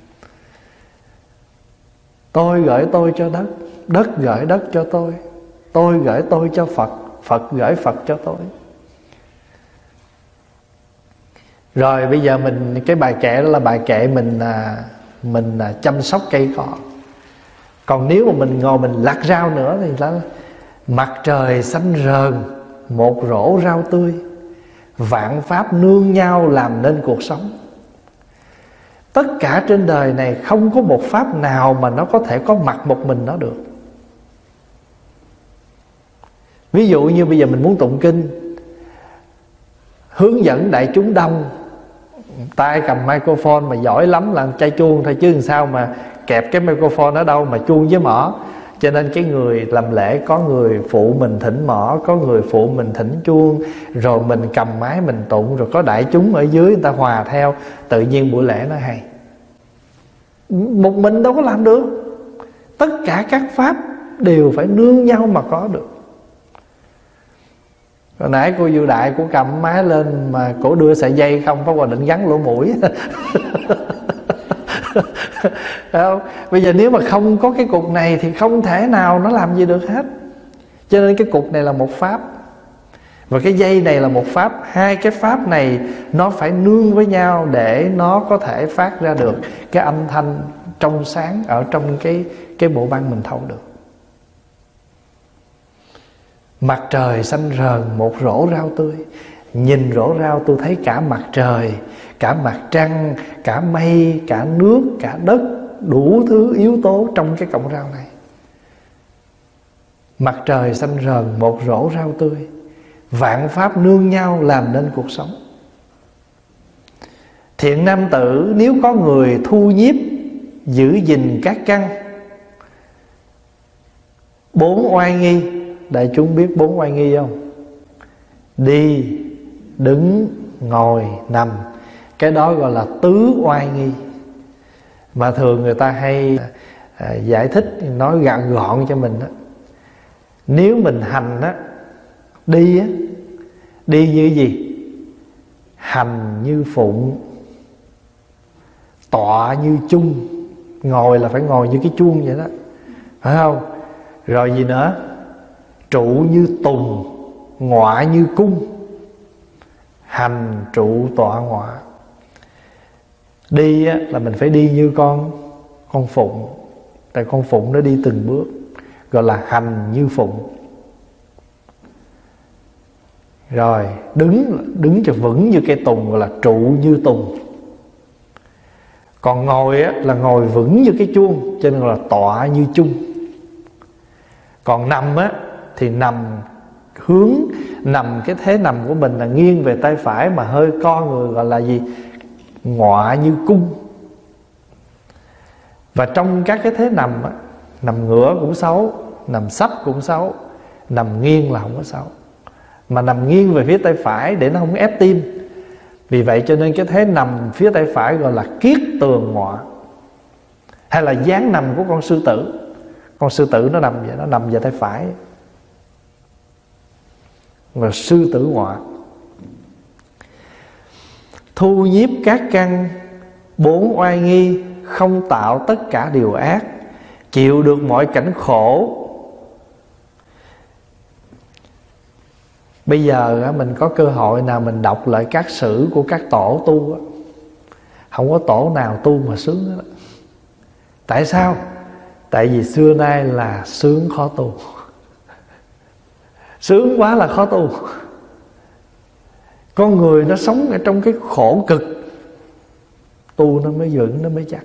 Tôi gửi tôi cho đất, đất gửi đất cho tôi, tôi gửi tôi cho Phật, Phật gửi Phật cho tôi. Rồi bây giờ mình, cái bài kệ đó là bài kệ mình à, mình à, chăm sóc cây cỏ. Còn nếu mà mình ngồi mình lặt rau nữa thì là mặt trời xanh rờn một rổ rau tươi, vạn pháp nương nhau làm nên cuộc sống. Tất cả trên đời này không có một pháp nào mà nó có thể có mặt một mình nó được. Ví dụ như bây giờ mình muốn tụng kinh, hướng dẫn đại chúng đông, tay cầm microphone mà giỏi lắm là chai chuông thôi, chứ làm sao mà kẹp cái microphone ở đâu mà chuông với mỏ. Cho nên cái người làm lễ có người phụ mình thỉnh mỏ, có người phụ mình thỉnh chuông, rồi mình cầm máy mình tụng, rồi có đại chúng ở dưới người ta hòa theo, tự nhiên buổi lễ nó hay. Một mình đâu có làm được. Tất cả các pháp đều phải nương nhau mà có được. Hồi nãy cô Dư Đại cô cầm máy lên mà cổ đưa sợi dây không, phải qua định gắn lỗ mũi không? Bây giờ nếu mà không có cái cục này thì không thể nào nó làm gì được hết. Cho nên cái cục này là một pháp, và cái dây này là một pháp. Hai cái pháp này nó phải nương với nhau để nó có thể phát ra được cái âm thanh trong sáng ở trong cái, cái bộ băng mình thâu được. Mặt trời xanh rờn một rổ rau tươi. Nhìn rổ rau tôi thấy cả mặt trời, cả mặt trăng, cả mây, cả nước, cả đất, đủ thứ yếu tố trong cái cọng rau này. Mặt trời xanh rờn một rổ rau tươi, vạn pháp nương nhau làm nên cuộc sống. Thiện nam tử nếu có người thu nhiếp giữ gìn các căn. Bốn oai nghi, đại chúng biết bốn oai nghi không? Đi, đứng, ngồi, nằm. Cái đó gọi là tứ oai nghi. Mà thường người ta hay à, giải thích, nói gọn gọn cho mình đó. Nếu mình hành á, đi á, đi như gì? Hành như phụng, tọa như chung. Ngồi là phải ngồi như cái chuông vậy đó, phải không? Rồi gì nữa? Trụ như tùng, ngọa như cung. Hành trụ tọa ngọa. Đi á, là mình phải đi như con Con phụng. Tại con phụng nó đi từng bước, gọi là hành như phụng. Rồi đứng, đứng cho vững như cây tùng, gọi là trụ như tùng. Còn ngồi á, là ngồi vững như cái chuông, cho nên là tọa như chung. Còn nằm á, thì nằm hướng, nằm cái thế nằm của mình là nghiêng về tay phải mà hơi co người, gọi là gì? Ngọa như cung. Và trong các cái thế nằm á, nằm ngửa cũng xấu, nằm sấp cũng xấu, nằm nghiêng là không có xấu. Mà nằm nghiêng về phía tay phải để nó không ép tim. Vì vậy cho nên cái thế nằm phía tay phải gọi là kiết tường ngọa. Hay là dáng nằm của con sư tử. Con sư tử nó nằm vậy, nó nằm về tay phải, và sư tử ngọa. Thu nhiếp các căn, bốn oai nghi, không tạo tất cả điều ác, chịu được mọi cảnh khổ. Bây giờ mình có cơ hội nào mình đọc lại các sử của các tổ tu, không có tổ nào tu mà sướng hết. Tại sao? Tại vì xưa nay là sướng khó tu. Sướng quá là khó tu. Con người nó sống ở trong cái khổ cực, tu nó mới vững, nó mới chắc.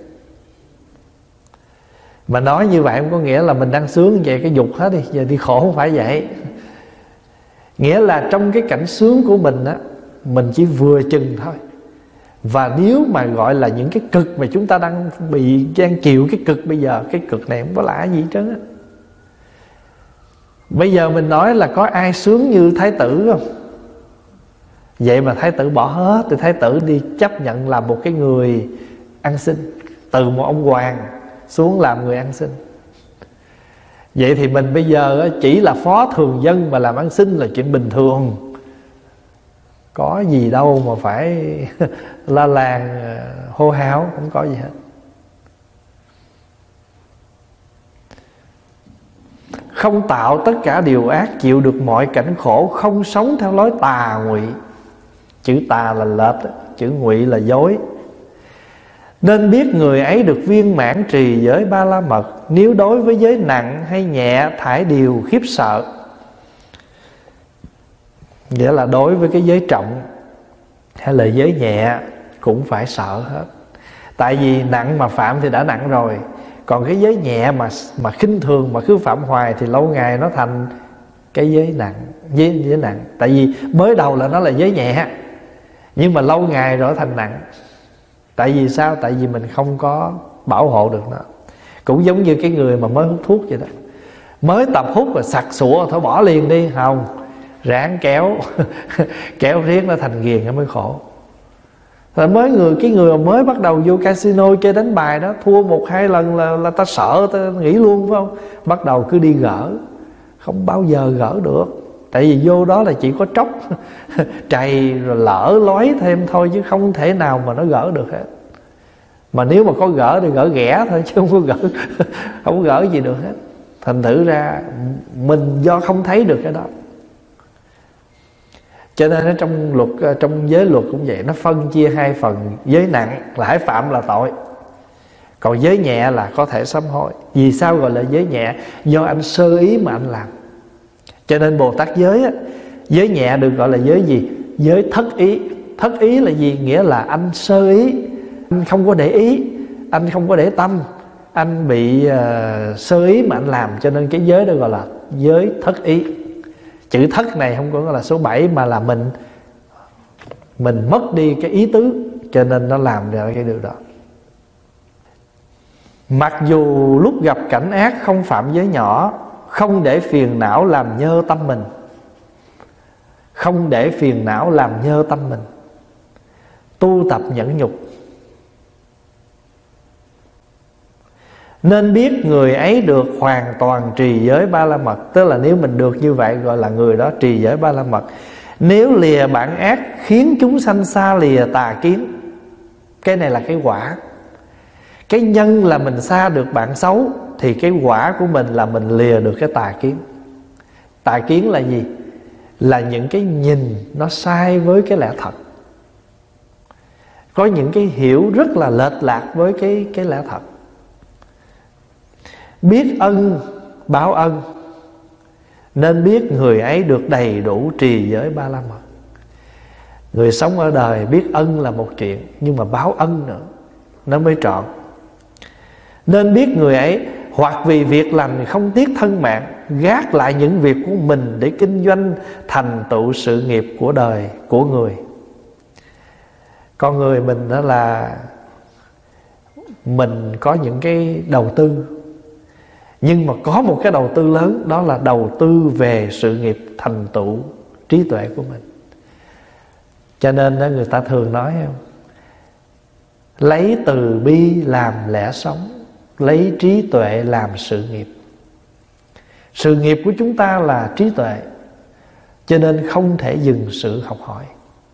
Mà nói như vậy không có nghĩa là mình đang sướng vậy cái dục hết đi, giờ đi khổ, không phải vậy. Nghĩa là trong cái cảnh sướng của mình á, mình chỉ vừa chừng thôi. Và nếu mà gọi là những cái cực mà chúng ta đang bị đang chịu cái cực bây giờ, cái cực này không có lạ gì hết trơn á. Bây giờ mình nói là có ai sướng như Thái tử không? Vậy mà Thái tử bỏ hết, thì Thái tử đi chấp nhận làm một cái người ăn xin, từ một ông hoàng xuống làm người ăn xin. Vậy thì mình bây giờ chỉ là phó thường dân mà làm ăn xin là chuyện bình thường, có gì đâu mà phải la làng hô háo, không có gì hết. Không tạo tất cả điều ác, chịu được mọi cảnh khổ, không sống theo lối tà ngụy. Chữ tà là lệch, chữ ngụy là dối. Nên biết người ấy được viên mãn trì giới ba la mật, nếu đối với giới nặng hay nhẹ thải điều khiếp sợ. Nghĩa là đối với cái giới trọng hay là giới nhẹ cũng phải sợ hết. Tại vì nặng mà phạm thì đã nặng rồi. Còn cái giới nhẹ mà mà khinh thường mà cứ phạm hoài thì lâu ngày nó thành cái giới nặng, giới, giới nặng. Tại vì mới đầu là nó là giới nhẹ, nhưng mà lâu ngày rồi thành nặng. Tại vì sao? Tại vì mình không có bảo hộ được nó. Cũng giống như cái người mà mới hút thuốc vậy đó. Mới tập hút rồi sặc sụa thôi bỏ liền đi. Không, ráng kéo kéo riết nó thành ghiền nó mới khổ. Rồi mới người cái người mà mới bắt đầu vô casino chơi đánh bài đó, thua một hai lần là, là ta sợ, ta nghỉ luôn, phải không? Bắt đầu cứ đi gỡ, không bao giờ gỡ được. Tại vì vô đó là chỉ có tróc trầy rồi lỡ lói thêm thôi, chứ không thể nào mà nó gỡ được hết. Mà nếu mà có gỡ thì gỡ ghẻ thôi, chứ không có gỡ không có gỡ gì được hết. Thành thử ra mình do không thấy được cái đó. Cho nên ở trong luật, trong giới luật cũng vậy, nó phân chia hai phần. Giới nặng là hải phạm là tội, còn giới nhẹ là có thể sám hối. Vì sao gọi là giới nhẹ? Do anh sơ ý mà anh làm. Cho nên Bồ Tát giới á, giới nhẹ được gọi là giới gì? Giới thất ý. Thất ý là gì? Nghĩa là anh sơ ý, anh không có để ý, anh không có để tâm, anh bị uh, sơ ý mà anh làm. Cho nên cái giới đó gọi là giới thất ý. Chữ thất này không có là số bảy, mà là mình Mình mất đi cái ý tứ, cho nên nó làm ra cái điều đó. Mặc dù lúc gặp cảnh ác không phạm giới nhỏ, không để phiền não làm nhơ tâm mình. Không để phiền não làm nhơ tâm mình. Tu tập nhẫn nhục. Nên biết người ấy được hoàn toàn trì giới ba la mật. Tức là nếu mình được như vậy gọi là người đó trì giới ba la mật. Nếu lìa bản ác khiến chúng sanh xa lìa tà kiến. Cái này là cái quả. Cái nhân là mình xa được bạn xấu, thì cái quả của mình là mình lìa được cái tà kiến. Tà kiến là gì? Là những cái nhìn nó sai với cái lẽ thật. Có những cái hiểu rất là lệch lạc với cái, cái lẽ thật. Biết ân báo ân, nên biết người ấy được đầy đủ trì giới ba la mật. Người sống ở đời biết ân là một chuyện, nhưng mà báo ân nữa nó mới trọn. Nên biết người ấy hoặc vì việc lành không tiếc thân mạng, gác lại những việc của mình để kinh doanh thành tựu sự nghiệp của đời của người. Con người mình đó là mình có những cái đầu tư, nhưng mà có một cái đầu tư lớn, đó là đầu tư về sự nghiệp thành tựu trí tuệ của mình. Cho nên đó người ta thường nói không, lấy từ bi làm lẽ sống, lấy trí tuệ làm sự nghiệp. Sự nghiệp của chúng ta là trí tuệ, cho nên không thể dừng sự học hỏi.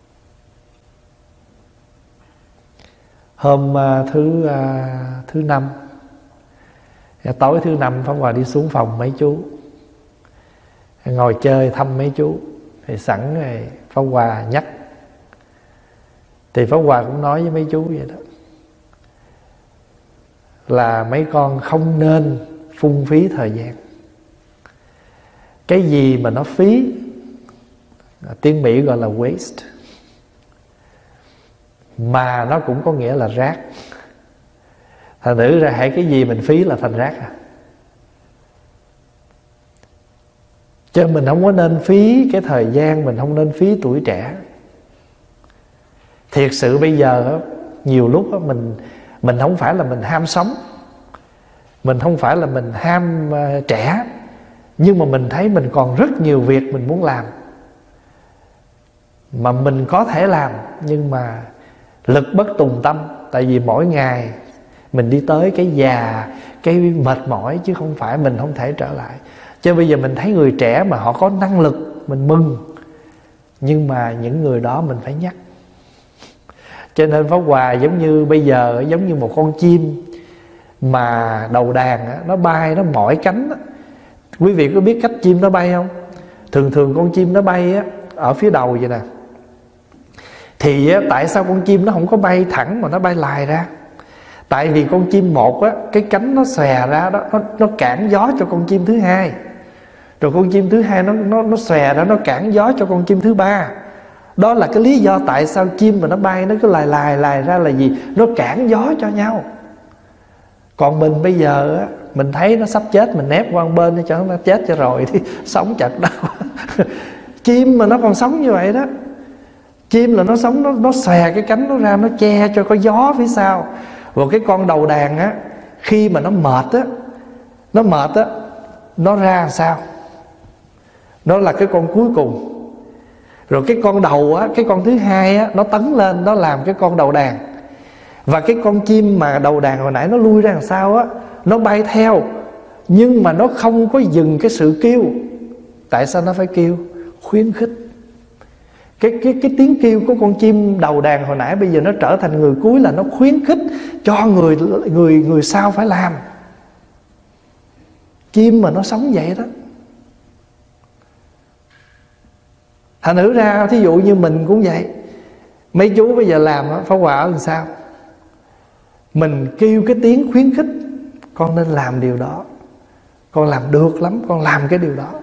Hôm uh, thứ uh, thứ năm, tối thứ năm Pháp Hòa đi xuống phòng mấy chú, ngồi chơi thăm mấy chú. Thì sẵn rồi Pháp Hòa nhắc, thì Pháp Hòa cũng nói với mấy chú vậy đó, là mấy con không nên phung phí thời gian. Cái gì mà nó phí, tiếng Mỹ gọi là waste, mà nó cũng có nghĩa là rác. Thành thử ra hãy cái gì mình phí là thành rác à. Cho mình không có nên phí cái thời gian, mình không nên phí tuổi trẻ. Thiệt sự bây giờ nhiều lúc mình Mình không phải là mình ham sống, mình không phải là mình ham uh, trẻ, nhưng mà mình thấy mình còn rất nhiều việc mình muốn làm, mà mình có thể làm, nhưng mà lực bất tùng tâm. Tại vì mỗi ngày mình đi tới cái già, cái mệt mỏi, chứ không phải mình không thể trở lại. Cho bây giờ mình thấy người trẻ mà họ có năng lực, mình mừng, nhưng mà những người đó mình phải nhắc. Cho nên Pháp Hòa giống như bây giờ, giống như một con chim mà đầu đàn á, nó bay, nó mỏi cánh á. Quý vị có biết cách chim nó bay không? Thường thường con chim nó bay á, ở phía đầu vậy nè. Thì á, tại sao con chim nó không có bay thẳng mà nó bay lài ra? Tại vì con chim một á, cái cánh nó xòe ra đó, nó, nó cản gió cho con chim thứ hai. Rồi con chim thứ hai nó, nó, nó xòe ra, nó cản gió cho con chim thứ ba. Đó là cái lý do tại sao chim mà nó bay nó cứ lài lài lài ra là gì? Nó cản gió cho nhau. Còn mình bây giờ á, mình thấy nó sắp chết, mình nép qua một bên để cho nó chết cho rồi thì sống chật đâu. Chim mà nó còn sống như vậy đó. Chim là nó sống, nó, nó xòe cái cánh nó ra, nó che cho có gió phía sau. Rồi cái con đầu đàn á, khi mà nó mệt á, Nó mệt á, nó ra làm sao? Nó là cái con cuối cùng. Rồi cái con đầu á, cái con thứ hai á, nó tấn lên, nó làm cái con đầu đàn. Và cái con chim mà đầu đàn hồi nãy nó lui ra làm sao á, nó bay theo, nhưng mà nó không có dừng cái sự kêu. Tại sao nó phải kêu? Khuyến khích. Cái, cái, cái tiếng kêu của con chim đầu đàn hồi nãy bây giờ nó trở thành người cuối, là nó khuyến khích cho người, người, người sau phải làm. Chim mà nó sống vậy đó. Thành thử ra thí dụ như mình cũng vậy. Mấy chú bây giờ làm á, Pháp Hòa ở làm sao? Mình kêu cái tiếng khuyến khích, con nên làm điều đó, con làm được lắm, con làm cái điều đó.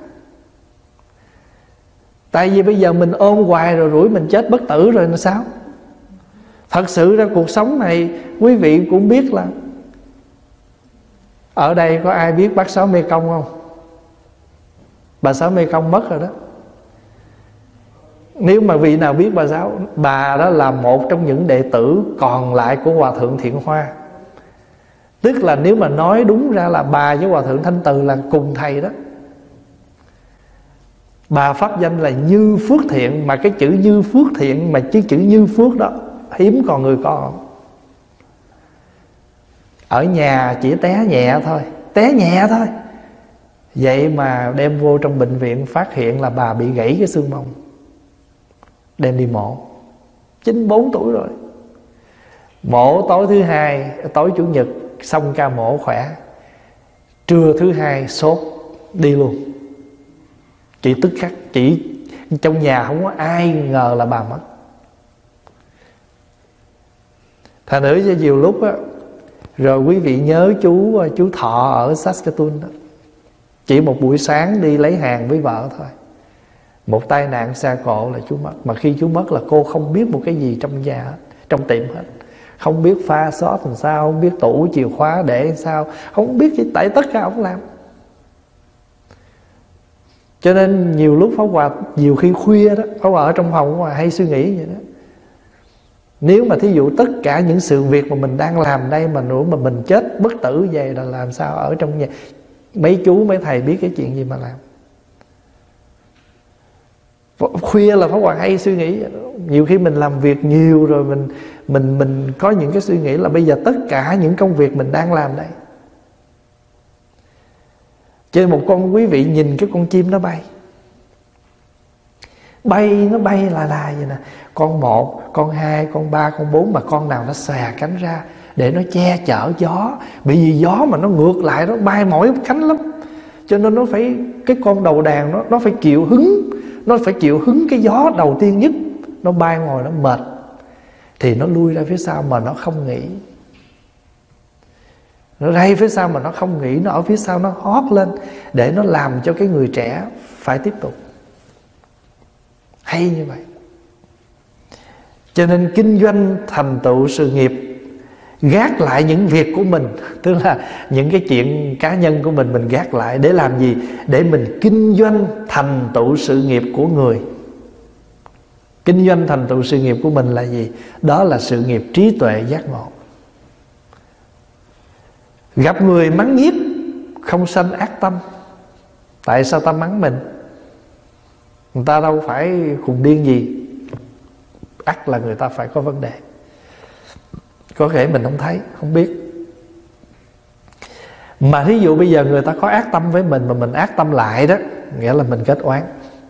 Tại vì bây giờ mình ôm hoài rồi rủi mình chết bất tử rồi nó sao? Thật sự ra cuộc sống này quý vị cũng biết là, ở đây có ai biết bác Sáu Mê Công không? Bà Sáu Mê Công mất rồi đó. Nếu mà vị nào biết bà Sáu, bà đó là một trong những đệ tử còn lại của Hòa Thượng Thiện Hoa. Tức là nếu mà nói đúng ra là bà với Hòa Thượng Thanh Từ là cùng thầy đó. Bà pháp danh là Như Phước Thiện, mà cái chữ Như Phước Thiện mà chứ chữ Như Phước đó hiếm còn người có. Ở nhà chỉ té nhẹ thôi, té nhẹ thôi, vậy mà đem vô trong bệnh viện phát hiện là bà bị gãy cái xương mông, đem đi mổ. Chín mươi bốn tuổi rồi. Mổ tối thứ hai, tối chủ nhật xong ca mổ khỏe, trưa thứ hai sốt đi luôn. Chị tức khắc, chị trong nhà không có ai ngờ là bà mất. Thành nữ cho nhiều lúc á, rồi quý vị nhớ chú chú Thọ ở Saskatoon đó, chỉ một buổi sáng đi lấy hàng với vợ thôi, một tai nạn xe cộ là chú mất. Mà khi chú mất là cô không biết một cái gì trong nhà hết, trong tiệm hết. Không biết pha sót làm sao, không biết tủ chìa khóa để sao, không biết gì, tại tất cả ông làm. Cho nên nhiều lúc Pháp Hòa nhiều khi khuya đó, Pháp Hòa ở trong phòng Pháp Hòa hay suy nghĩ vậy đó. Nếu mà thí dụ tất cả những sự việc mà mình đang làm đây mà nữa mà mình chết bất tử vậy là làm sao ở trong nhà, mấy chú mấy thầy biết cái chuyện gì mà làm. Khuya là Pháp Hòa hay suy nghĩ. Nhiều khi mình làm việc nhiều rồi mình mình mình có những cái suy nghĩ là bây giờ tất cả những công việc mình đang làm đây. Trên một con, quý vị nhìn cái con chim nó bay, bay nó bay là là vậy nè, con một, con hai, con ba, con bốn, mà con nào nó xòe cánh ra để nó che chở gió. Bởi vì gió mà nó ngược lại nó bay mỏi cánh lắm, cho nên nó phải, cái con đầu đàn nó nó phải chịu hứng, nó phải chịu hứng cái gió đầu tiên nhất. Nó bay ngồi nó mệt thì nó lui ra phía sau mà nó không nghỉ. Nó ray phía sau mà nó không nghĩ, nó ở phía sau nó hót lên để nó làm cho cái người trẻ phải tiếp tục. Hay như vậy. Cho nên kinh doanh thành tựu sự nghiệp, gác lại những việc của mình, tức là những cái chuyện cá nhân của mình, mình gác lại để làm gì? Để mình kinh doanh thành tựu sự nghiệp của người. Kinh doanh thành tựu sự nghiệp của mình là gì? Đó là sự nghiệp trí tuệ giác ngộ. Gặp người mắng nhiếc không sanh ác tâm. Tại sao ta mắng mình? Người ta đâu phải khùng điên gì, ắt là người ta phải có vấn đề. Có thể mình không thấy, không biết. Mà thí dụ bây giờ người ta có ác tâm với mình mà mình ác tâm lại đó, nghĩa là mình kết oán.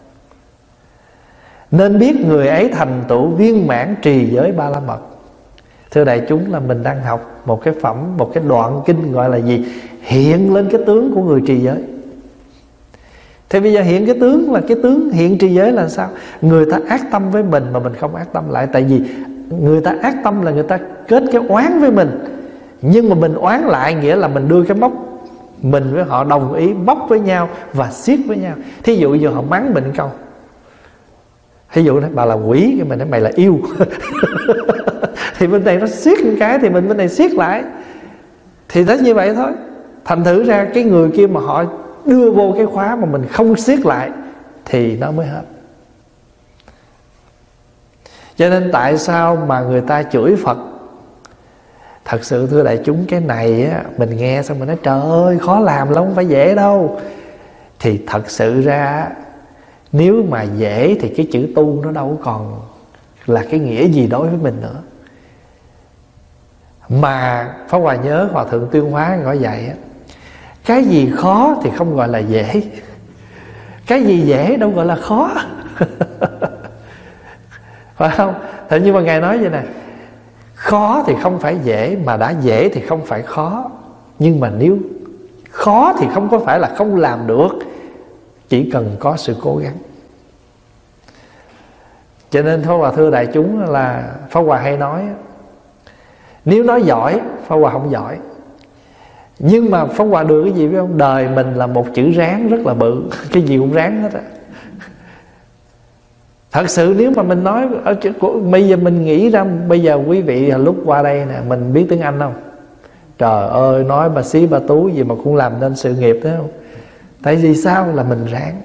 Nên biết người ấy thành tựu viên mãn trì giới ba la mật. Thưa đại chúng, là mình đang học một cái phẩm, một cái đoạn kinh gọi là gì? Hiện lên cái tướng của người trì giới. Thì bây giờ hiện cái tướng là cái tướng hiện trì giới là sao? Người ta ác tâm với mình mà mình không ác tâm lại. Tại vì người ta ác tâm là người ta kết cái oán với mình, nhưng mà mình oán lại nghĩa là mình đưa cái móc, mình với họ đồng ý bóc với nhau và siết với nhau. Thí dụ giờ họ mắng mình câu, thí dụ đó, bà là quỷ, cái mình nói mày là yêu thì bên này nó siết một cái thì mình bên này siết lại. Thì đó như vậy thôi. Thành thử ra cái người kia mà họ đưa vô cái khóa mà mình không siết lại thì nó mới hết. Cho nên tại sao mà người ta chửi Phật? Thật sự thưa đại chúng, cái này á, mình nghe xong mình nói trời ơi khó làm lắm, không phải dễ đâu. Thì thật sự ra nếu mà dễ thì cái chữ tu nó đâu còn là cái nghĩa gì đối với mình nữa. Mà Pháp Hòa nhớ Hòa Thượng Tuyên Hóa gọi vậy á, cái gì khó thì không gọi là dễ, cái gì dễ đâu gọi là khó phải không? Thế nhưng mà Ngài nói vậy nè, khó thì không phải dễ, mà đã dễ thì không phải khó. Nhưng mà nếu khó thì không có phải là không làm được, chỉ cần có sự cố gắng. Cho nên Pháp Hòa thưa đại chúng là Pháp Hòa hay nói, nếu nói giỏi, Pháp Hòa không giỏi. Nhưng mà Pháp Hòa được cái gì biết không? Đời mình là một chữ ráng rất là bự, cái gì cũng ráng hết á. Thật sự nếu mà mình nói ở, bây giờ mình nghĩ ra, bây giờ quý vị lúc qua đây nè, mình biết tiếng Anh không? Trời ơi, nói bà xí bà tú gì mà cũng làm nên sự nghiệp thế không? Tại vì sao? Là mình ráng.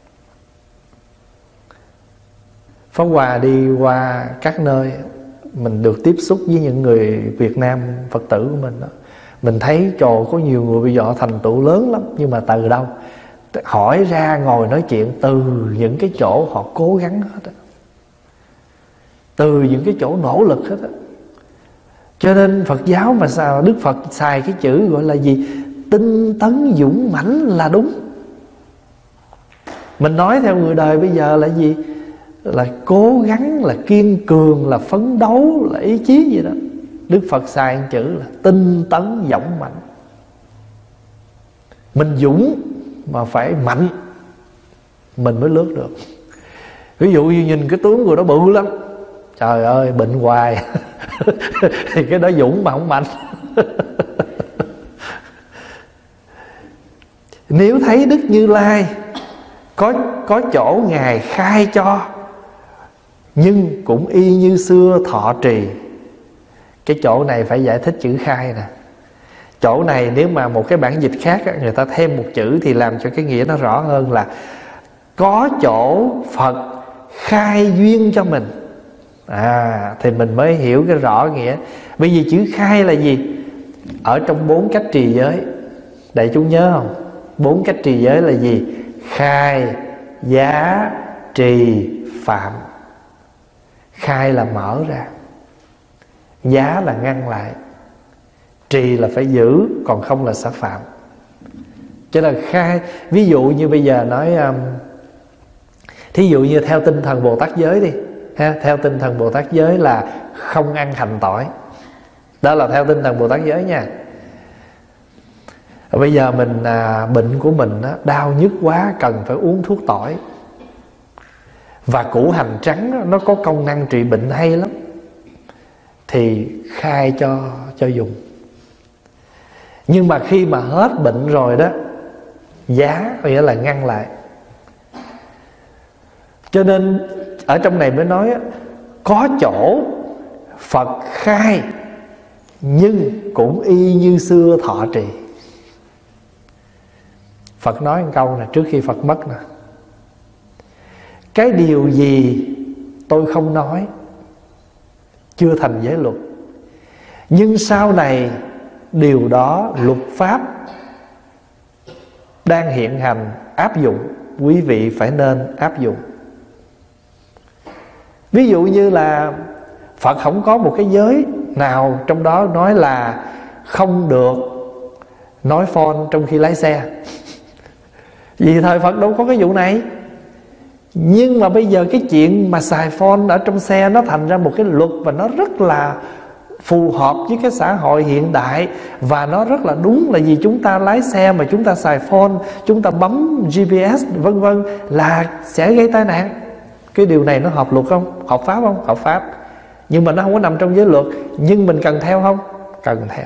Pháp Hòa đi qua các nơi, mình được tiếp xúc với những người Việt Nam Phật tử của mình đó. Mình thấy trời, có nhiều người bây giờ họ thành tựu lớn lắm, nhưng mà từ đâu? Hỏi ra ngồi nói chuyện từ những cái chỗ họ cố gắng hết á, từ những cái chỗ nỗ lực hết á. Cho nên Phật giáo mà sao Đức Phật xài cái chữ gọi là gì? Tinh tấn dũng mãnh là đúng. Mình nói theo người đời bây giờ là gì? Là cố gắng, là kiên cường, là phấn đấu, là ý chí gì đó. Đức Phật xài một chữ là tinh tấn dũng mạnh. Mình dũng mà phải mạnh mình mới lướt được. Ví dụ như nhìn cái tướng người đó bự lắm, trời ơi bệnh hoài thì cái đó dũng mà không mạnh. Nếu thấy Đức Như Lai có, có chỗ Ngài khai cho, nhưng cũng y như xưa thọ trì. Cái chỗ này phải giải thích chữ khai nè. Chỗ này nếu mà một cái bản dịch khác người ta thêm một chữ thì làm cho cái nghĩa nó rõ hơn, là có chỗ Phật khai duyên cho mình. À thì mình mới hiểu cái rõ nghĩa. Bởi vì chữ khai là gì? Ở trong bốn cách trì giới, đại chúng nhớ không? Bốn cách trì giới là gì? Khai, giá, trì, phạm. Khai là mở ra, giá là ngăn lại, trì là phải giữ, còn không là sẽ phạm. Cho nên khai, ví dụ như bây giờ nói um, thí dụ như theo tinh thần Bồ Tát giới đi ha, theo tinh thần Bồ Tát giới là không ăn hành tỏi. Đó là theo tinh thần Bồ Tát giới nha. Bây giờ mình à, bệnh của mình á, đau nhức quá, cần phải uống thuốc tỏi. Và củ hành trắng á, nó có công năng trị bệnh hay lắm, thì khai cho cho dùng. Nhưng mà khi mà hết bệnh rồi đó, giá có nghĩa là ngăn lại. Cho nên ở trong này mới nói á, có chỗ Phật khai nhưng cũng y như xưa thọ trì. Phật nói một câu này trước khi Phật mất nè: cái điều gì tôi không nói chưa thành giới luật, nhưng sau này điều đó luật pháp đang hiện hành áp dụng, quý vị phải nên áp dụng. Ví dụ như là Phật không có một cái giới nào trong đó nói là không được nói phone trong khi lái xe. Vì thời Phật đâu có cái vụ này. Nhưng mà bây giờ cái chuyện mà xài phone ở trong xe nó thành ra một cái luật, và nó rất là phù hợp với cái xã hội hiện đại. Và nó rất là đúng, là vì chúng ta lái xe mà chúng ta xài phone, chúng ta bấm giê pê ét vân vân là sẽ gây tai nạn. Cái điều này nó hợp luật không? Hợp pháp không? Hợp pháp. Nhưng mà nó không có nằm trong giới luật. Nhưng mình cần theo không? Cần theo.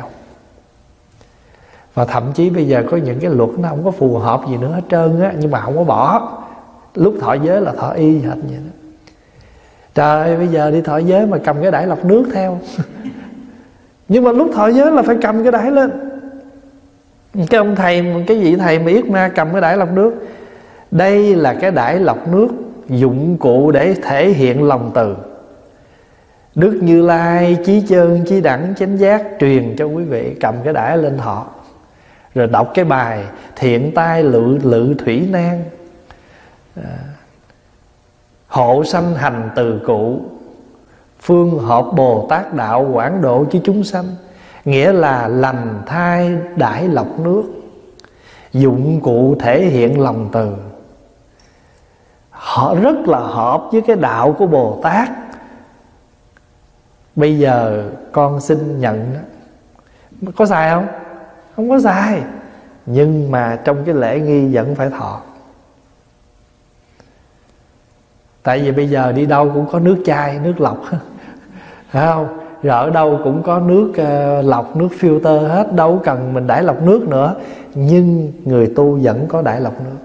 Và thậm chí bây giờ có những cái luật nó không có phù hợp gì nữa hết trơn á, nhưng mà không có bỏ. Lúc thọ giới là thọ y hết vậy đó. Trời ơi, bây giờ đi thọ giới mà cầm cái đải lọc nước theo. Nhưng mà lúc thọ giới là phải cầm cái đải lên. Cái ông thầy, cái vị thầy mà yết ma cầm cái đải lọc nước. Đây là cái đải lọc nước, dụng cụ để thể hiện lòng từ. Đức Như Lai chí chân chí đẳng chánh giác truyền cho quý vị cầm cái đải lên thọ, rồi đọc cái bài thiện tai lự lự thủy nan, à, hộ sanh hành từ cụ, phương hợp Bồ Tát đạo quảng độ chứ chúng sanh. Nghĩa là lành thai đãi lọc nước, dụng cụ thể hiện lòng từ. Họ rất là hợp với cái đạo của Bồ Tát. Bây giờ con xin nhận đó. Có xài không? Không có xài. Nhưng mà trong cái lễ nghi vẫn phải thọ. Tại vì bây giờ đi đâu cũng có nước chai, nước lọc, phải không? Rồi ở đâu cũng có nước uh, lọc, nước filter hết, đâu cần mình đãi lọc nước nữa. Nhưng người tu vẫn có đãi lọc nước.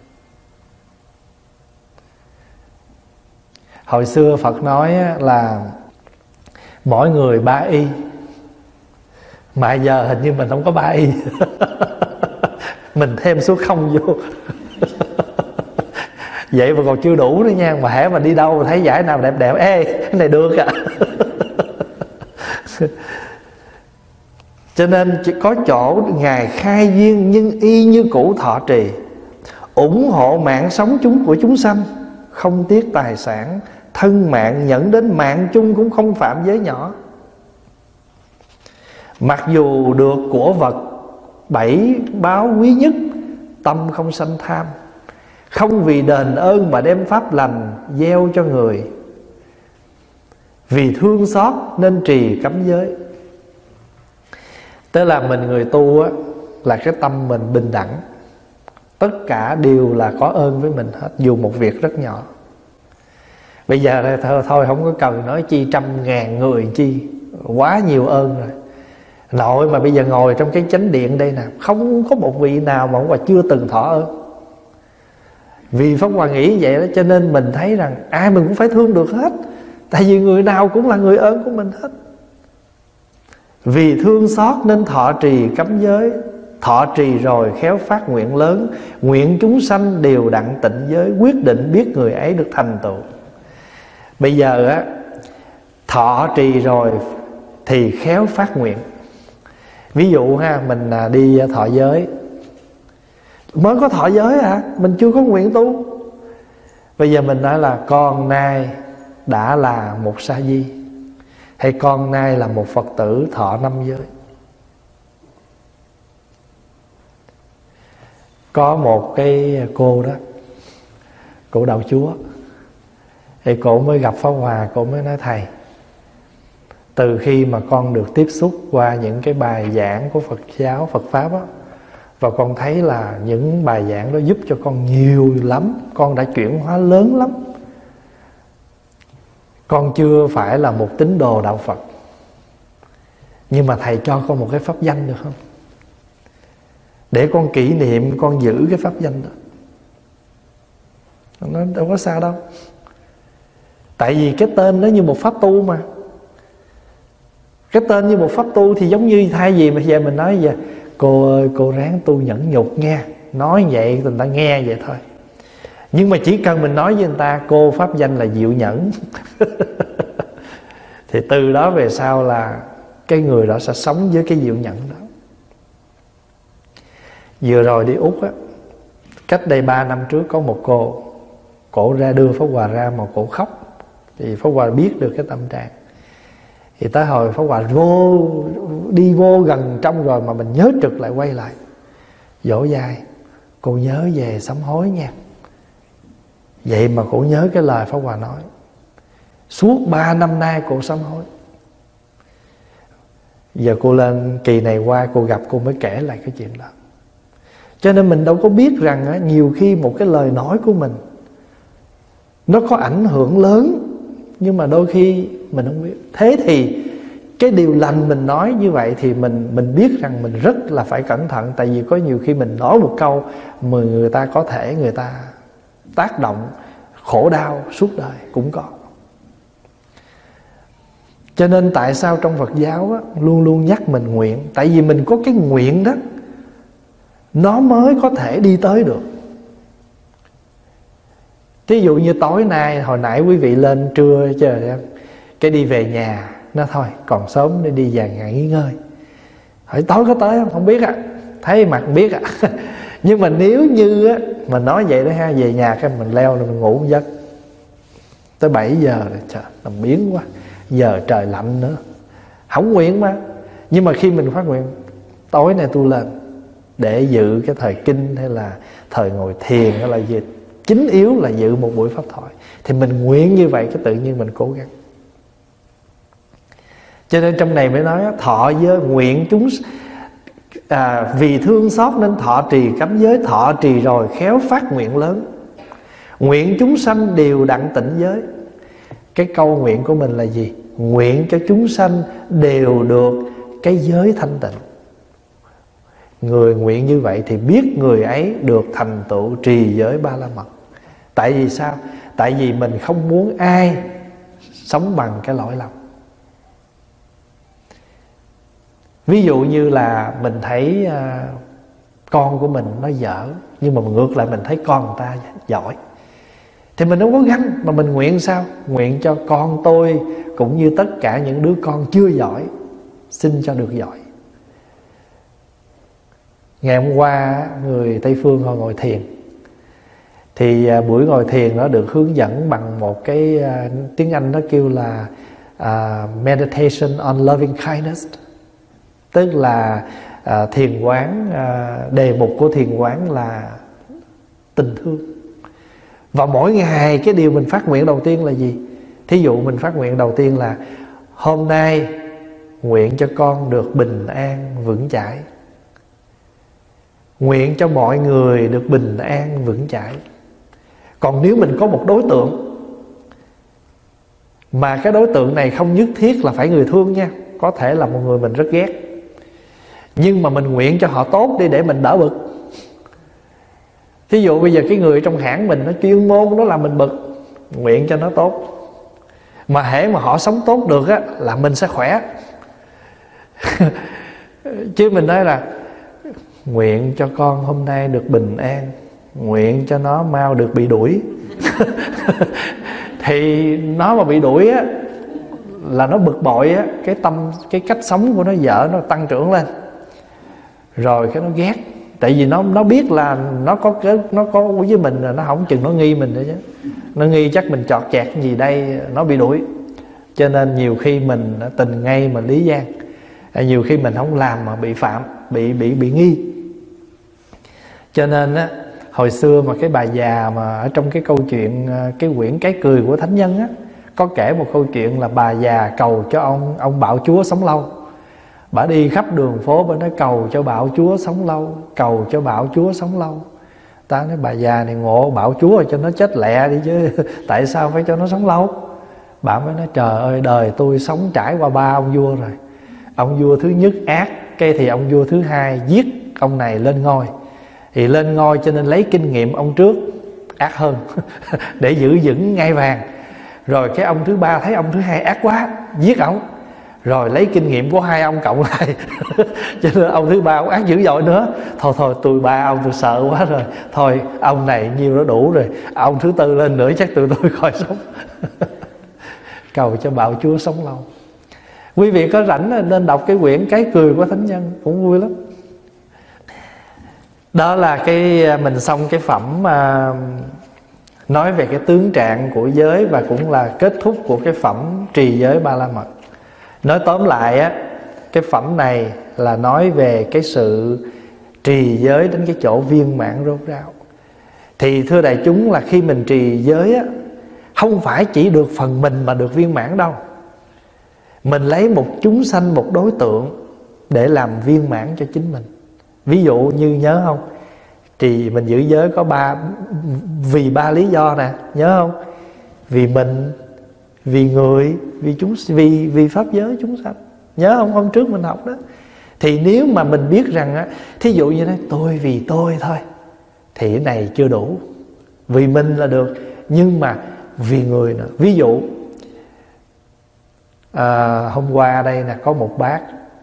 Hồi xưa Phật nói là mỗi người ba y, mà giờ hình như mình không có ba y. Mình thêm số không vô. Vậy mà còn chưa đủ nữa nha. Mà hễ mà đi đâu mà thấy giải nào đẹp đẹp, ê cái này được à. Cho nên chỉ có chỗ Ngài khai duyên nhưng y như cũ thọ trì, ủng hộ mạng sống chúng của chúng sanh, không tiếc tài sản, thân mạng nhẫn đến mạng chung cũng không phạm giới nhỏ. Mặc dù được của vật bảy báo quý nhất, tâm không sanh tham, không vì đền ơn mà đem pháp lành gieo cho người, vì thương xót nên trì cấm giới. Tức là mình người tu á, là cái tâm mình bình đẳng, tất cả đều là có ơn với mình hết, dù một việc rất nhỏ. Bây giờ thôi, thôi không có cần nói chi trăm ngàn người chi, quá nhiều ơn rồi. Nội mà bây giờ ngồi trong cái chánh điện đây nè, không có một vị nào mà Pháp Hòa chưa từng thọ ơn. Vì Pháp Hòa nghĩ vậy đó, cho nên mình thấy rằng ai mình cũng phải thương được hết, tại vì người nào cũng là người ơn của mình hết. Vì thương xót nên thọ trì cấm giới, thọ trì rồi khéo phát nguyện lớn, nguyện chúng sanh đều đặng tịnh giới, quyết định biết người ấy được thành tựu. Bây giờ á, thọ trì rồi thì khéo phát nguyện. Ví dụ ha, mình đi thọ giới, mới có thọ giới hả, mình chưa có nguyện tu. Bây giờ mình nói là con nay đã là một sa di, hay con nay là một Phật tử thọ năm giới. Có một cái cô đó, cô đạo chúa, thì cô mới gặp Pháp Hòa, cô mới nói thầy, từ khi mà con được tiếp xúc qua những cái bài giảng của Phật giáo, Phật Pháp á, và con thấy là những bài giảng đó giúp cho con nhiều lắm, con đã chuyển hóa lớn lắm. Con chưa phải là một tín đồ đạo Phật, nhưng mà thầy cho con một cái pháp danh được không, để con kỷ niệm, con giữ cái pháp danh đó. Nó đâu có sao đâu, tại vì cái tên nó như một pháp tu mà. Cái tên như một pháp tu thì giống như thay vì mà giờ mình nói giờ cô ơi, cô ráng tu nhẫn nhục nghe, nói vậy người ta nghe vậy thôi. Nhưng mà chỉ cần mình nói với người ta cô pháp danh là Diệu Nhẫn thì từ đó về sau là cái người đó sẽ sống với cái Diệu Nhẫn đó. Vừa rồi đi Úc á, cách đây ba năm trước có một cô, cổ ra đưa Pháp Hòa ra mà cổ khóc. Thì Pháp Hòa biết được cái tâm trạng. Thì tới hồi Pháp Hòa vô, đi vô gần trong rồi mà mình nhớ trực lại quay lại dỗ dai, cô nhớ về sám hối nha. Vậy mà cô nhớ cái lời Pháp Hòa nói, suốt ba năm nay cô sám hối. Giờ cô lên kỳ này qua, cô gặp cô mới kể lại cái chuyện đó. Cho nên mình đâu có biết rằng á, nhiều khi một cái lời nói của mình nó có ảnh hưởng lớn, nhưng mà đôi khi mình không biết. Thế thì cái điều lành mình nói như vậy thì mình mình biết rằng mình rất là phải cẩn thận. Tại vì có nhiều khi mình nói một câu mà người ta có thể người ta tác động khổ đau suốt đời cũng có. Cho nên tại sao trong Phật giáo á, luôn luôn nhắc mình nguyện. Tại vì mình có cái nguyện đó, nó mới có thể đi tới được. Ví dụ như tối nay, hồi nãy quý vị lên trưa trời em, cái đi về nhà, nó thôi còn sớm để đi về nhà nghỉ ngơi. Hỏi tối có tới không? Không biết ạ. À. Thấy mặt biết ạ. À. Nhưng mà nếu như á, mình nói vậy đó ha, về nhà cái mình leo rồi mình ngủ một giấc tới bảy giờ rồi, trời nằm biến quá, giờ trời lạnh nữa, không nguyện mà. Nhưng mà khi mình phát nguyện tối nay tôi lên để dự cái thời kinh hay là thời ngồi thiền hay là gì, chính yếu là dự một buổi pháp thoại, thì mình nguyện như vậy cái tự nhiên mình cố gắng. Cho nên trong này mới nói thọ giới nguyện chúng à, vì thương xót nên thọ trì cấm giới, thọ trì rồi khéo phát nguyện lớn, nguyện chúng sanh đều đặng tịnh giới. Cái câu nguyện của mình là gì? Nguyện cho chúng sanh đều được cái giới thanh tịnh. Người nguyện như vậy thì biết người ấy được thành tựu trì giới ba la mật. Tại vì sao? Tại vì mình không muốn ai sống bằng cái lỗi lầm. Ví dụ như là mình thấy uh, con của mình nó dở, nhưng mà ngược lại mình thấy con người ta giỏi, thì mình đâu có ganh, mà mình nguyện sao? Nguyện cho con tôi cũng như tất cả những đứa con chưa giỏi, xin cho được giỏi. Ngày hôm qua người Tây Phương họ ngồi thiền. Thì à, buổi ngồi thiền nó được hướng dẫn bằng một cái à, tiếng Anh nó kêu là à, Meditation on Loving Kindness. Tức là à, thiền quán, à, đề mục của thiền quán là tình thương. Và mỗi ngày cái điều mình phát nguyện đầu tiên là gì? Thí dụ mình phát nguyện đầu tiên là hôm nay nguyện cho con được bình an vững chãi, nguyện cho mọi người được bình an vững chãi. Còn nếu mình có một đối tượng mà cái đối tượng này không nhất thiết là phải người thương nha, có thể là một người mình rất ghét, nhưng mà mình nguyện cho họ tốt đi để mình đỡ bực. Thí dụ bây giờ cái người trong hãng mình nó chuyên môn nó làm mình bực, nguyện cho nó tốt. Mà hễ mà họ sống tốt được á là mình sẽ khỏe. Chứ mình nói là nguyện cho con hôm nay được bình an, nguyện cho nó mau được bị đuổi. Thì nó mà bị đuổi á là nó bực bội á, cái tâm, cái cách sống của nó vợ nó tăng trưởng lên. Rồi cái nó ghét. Tại vì nó nó biết là nó có cái nó có với mình là nó không chừng nó nghi mình nữa chứ. Nó nghi chắc mình chọt chẹt gì đây nó bị đuổi. Cho nên nhiều khi mình tình ngay mà lý gian. Nhiều khi mình không làm mà bị phạm, bị bị bị nghi. Cho nên á, hồi xưa mà cái bà già mà ở trong cái câu chuyện cái quyển Cái Cười của Thánh Nhân á, có kể một câu chuyện là bà già cầu cho ông ông Bạo Chúa sống lâu. Bà đi khắp đường phố bà nói cầu cho Bạo Chúa sống lâu, cầu cho Bạo Chúa sống lâu. Ta nói bà già này ngộ Bạo Chúa rồi cho nó chết lẹ đi chứ tại sao phải cho nó sống lâu. Bà mới nói trời ơi, đời tôi sống trải qua ba ông vua rồi. Ông vua thứ nhất ác, cái thì ông vua thứ hai giết ông này lên ngôi. Thì lên ngôi cho nên lấy kinh nghiệm ông trước ác hơn để giữ vững ngai vàng. Rồi cái ông thứ ba thấy ông thứ hai ác quá, giết ông. Rồi lấy kinh nghiệm của hai ông cộng lại cho nên ông thứ ba ông ác dữ dội nữa. Thôi thôi tôi ba ông tôi sợ quá rồi, thôi ông này nhiêu đó đủ rồi, ông thứ tư lên nữa chắc tụi tôi khỏi sống. Cầu cho Bạo Chúa sống lâu. Quý vị có rảnh nên đọc cái quyển Cái Cười của Thánh Nhân, cũng vui lắm. Đó là cái mình xong cái phẩm uh, nói về cái tướng trạng của giới, và cũng là kết thúc của cái phẩm Trì Giới Ba La Mật. Nói tóm lại á, cái phẩm này là nói về cái sự trì giới đến cái chỗ viên mãn rốt ráo. Thì thưa đại chúng, là khi mình trì giới á, không phải chỉ được phần mình mà được viên mãn đâu. Mình lấy một chúng sanh, một đối tượng để làm viên mãn cho chính mình. Ví dụ như nhớ không, trì mình giữ giới có ba, vì ba lý do nè, nhớ không? Vì mình, vì người, vì chúng, vì vì pháp giới chúng sanh. Nhớ không, hôm trước mình học đó. Thì nếu mà mình biết rằng á, thí dụ như thế, tôi vì tôi thôi, thì cái này chưa đủ. Vì mình là được, nhưng mà vì người nữa. Ví dụ à, hôm qua đây nè, có một bác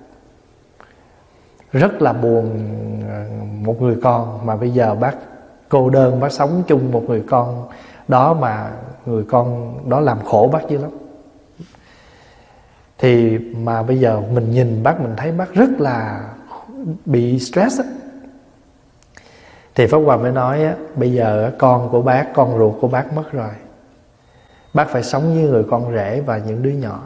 rất là buồn một người con, mà bây giờ bác cô đơn, bác sống chung một người con đó, mà người con đó làm khổ bác dữ lắm. Thì mà bây giờ mình nhìn bác, mình thấy bác rất là bị stress á. Thì Pháp Hòa mới nói á, bây giờ con của bác, con ruột của bác mất rồi, bác phải sống với người con rể và những đứa nhỏ.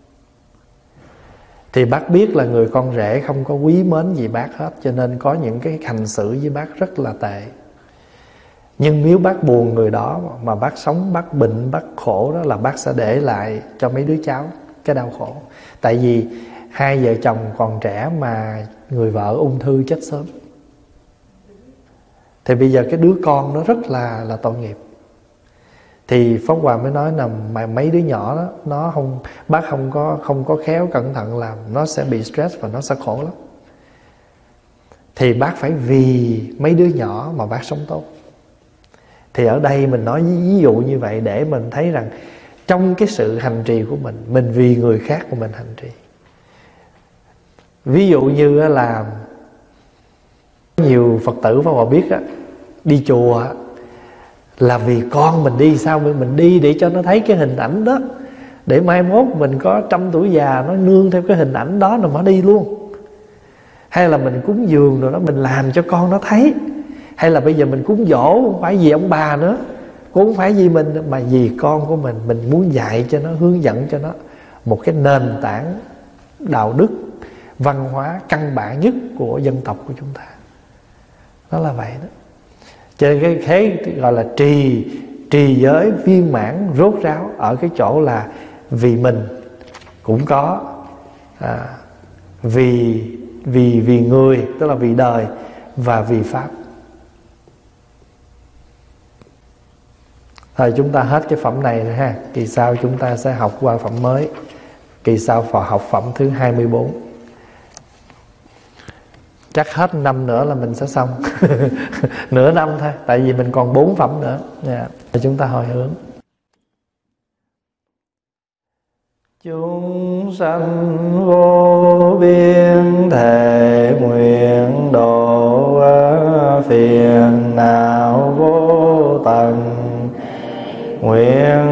Thì bác biết là người con rể không có quý mến gì bác hết, cho nên có những cái hành xử với bác rất là tệ. Nhưng nếu bác buồn người đó mà bác sống, bác bệnh, bác khổ đó, là bác sẽ để lại cho mấy đứa cháu cái đau khổ. Tại vì hai vợ chồng còn trẻ mà người vợ ung thư chết sớm. Thì bây giờ cái đứa con nó rất là là tội nghiệp. Thì Pháp Hòa mới nói là mà mấy đứa nhỏ đó, nó không, bác không có không có khéo cẩn thận làm, nó sẽ bị stress và nó sẽ khổ lắm. Thì bác phải vì mấy đứa nhỏ mà bác sống tốt. Thì ở đây mình nói ví dụ như vậy để mình thấy rằng trong cái sự hành trì của mình, mình vì người khác của mình hành trì. Ví dụ như là nhiều Phật tử Pháp Hòa biết á, đi chùa là vì con mình đi, sao mình đi để cho nó thấy cái hình ảnh đó, để mai mốt mình có trăm tuổi già nó nương theo cái hình ảnh đó rồi mà đi luôn. hay là mình cúng dường rồi đó, mình làm cho con nó thấy, hay là bây giờ mình cúng dỗ không phải vì ông bà nữa, cũng không phải vì mình, mà vì con của mình. Mình muốn dạy cho nó, hướng dẫn cho nó một cái nền tảng đạo đức, văn hóa căn bản nhất của dân tộc của chúng ta. Nó là vậy đó. Cho nên cái thế gọi là trì trì giới viên mãn rốt ráo ở cái chỗ là vì mình cũng có, à, vì vì vì người, tức là vì đời, và vì pháp. Thôi chúng ta hết cái phẩm này rồi ha. Kỳ sau chúng ta sẽ học qua phẩm mới. Kỳ sau phải học phẩm thứ hai mươi bốn. Chắc hết năm nữa là mình sẽ xong. Nửa năm thôi, tại vì mình còn bốn phẩm nữa. Yeah. Chúng ta hồi hướng. Chúng sanh vô biên thể nguyện độ phiền não vô tận, nguyện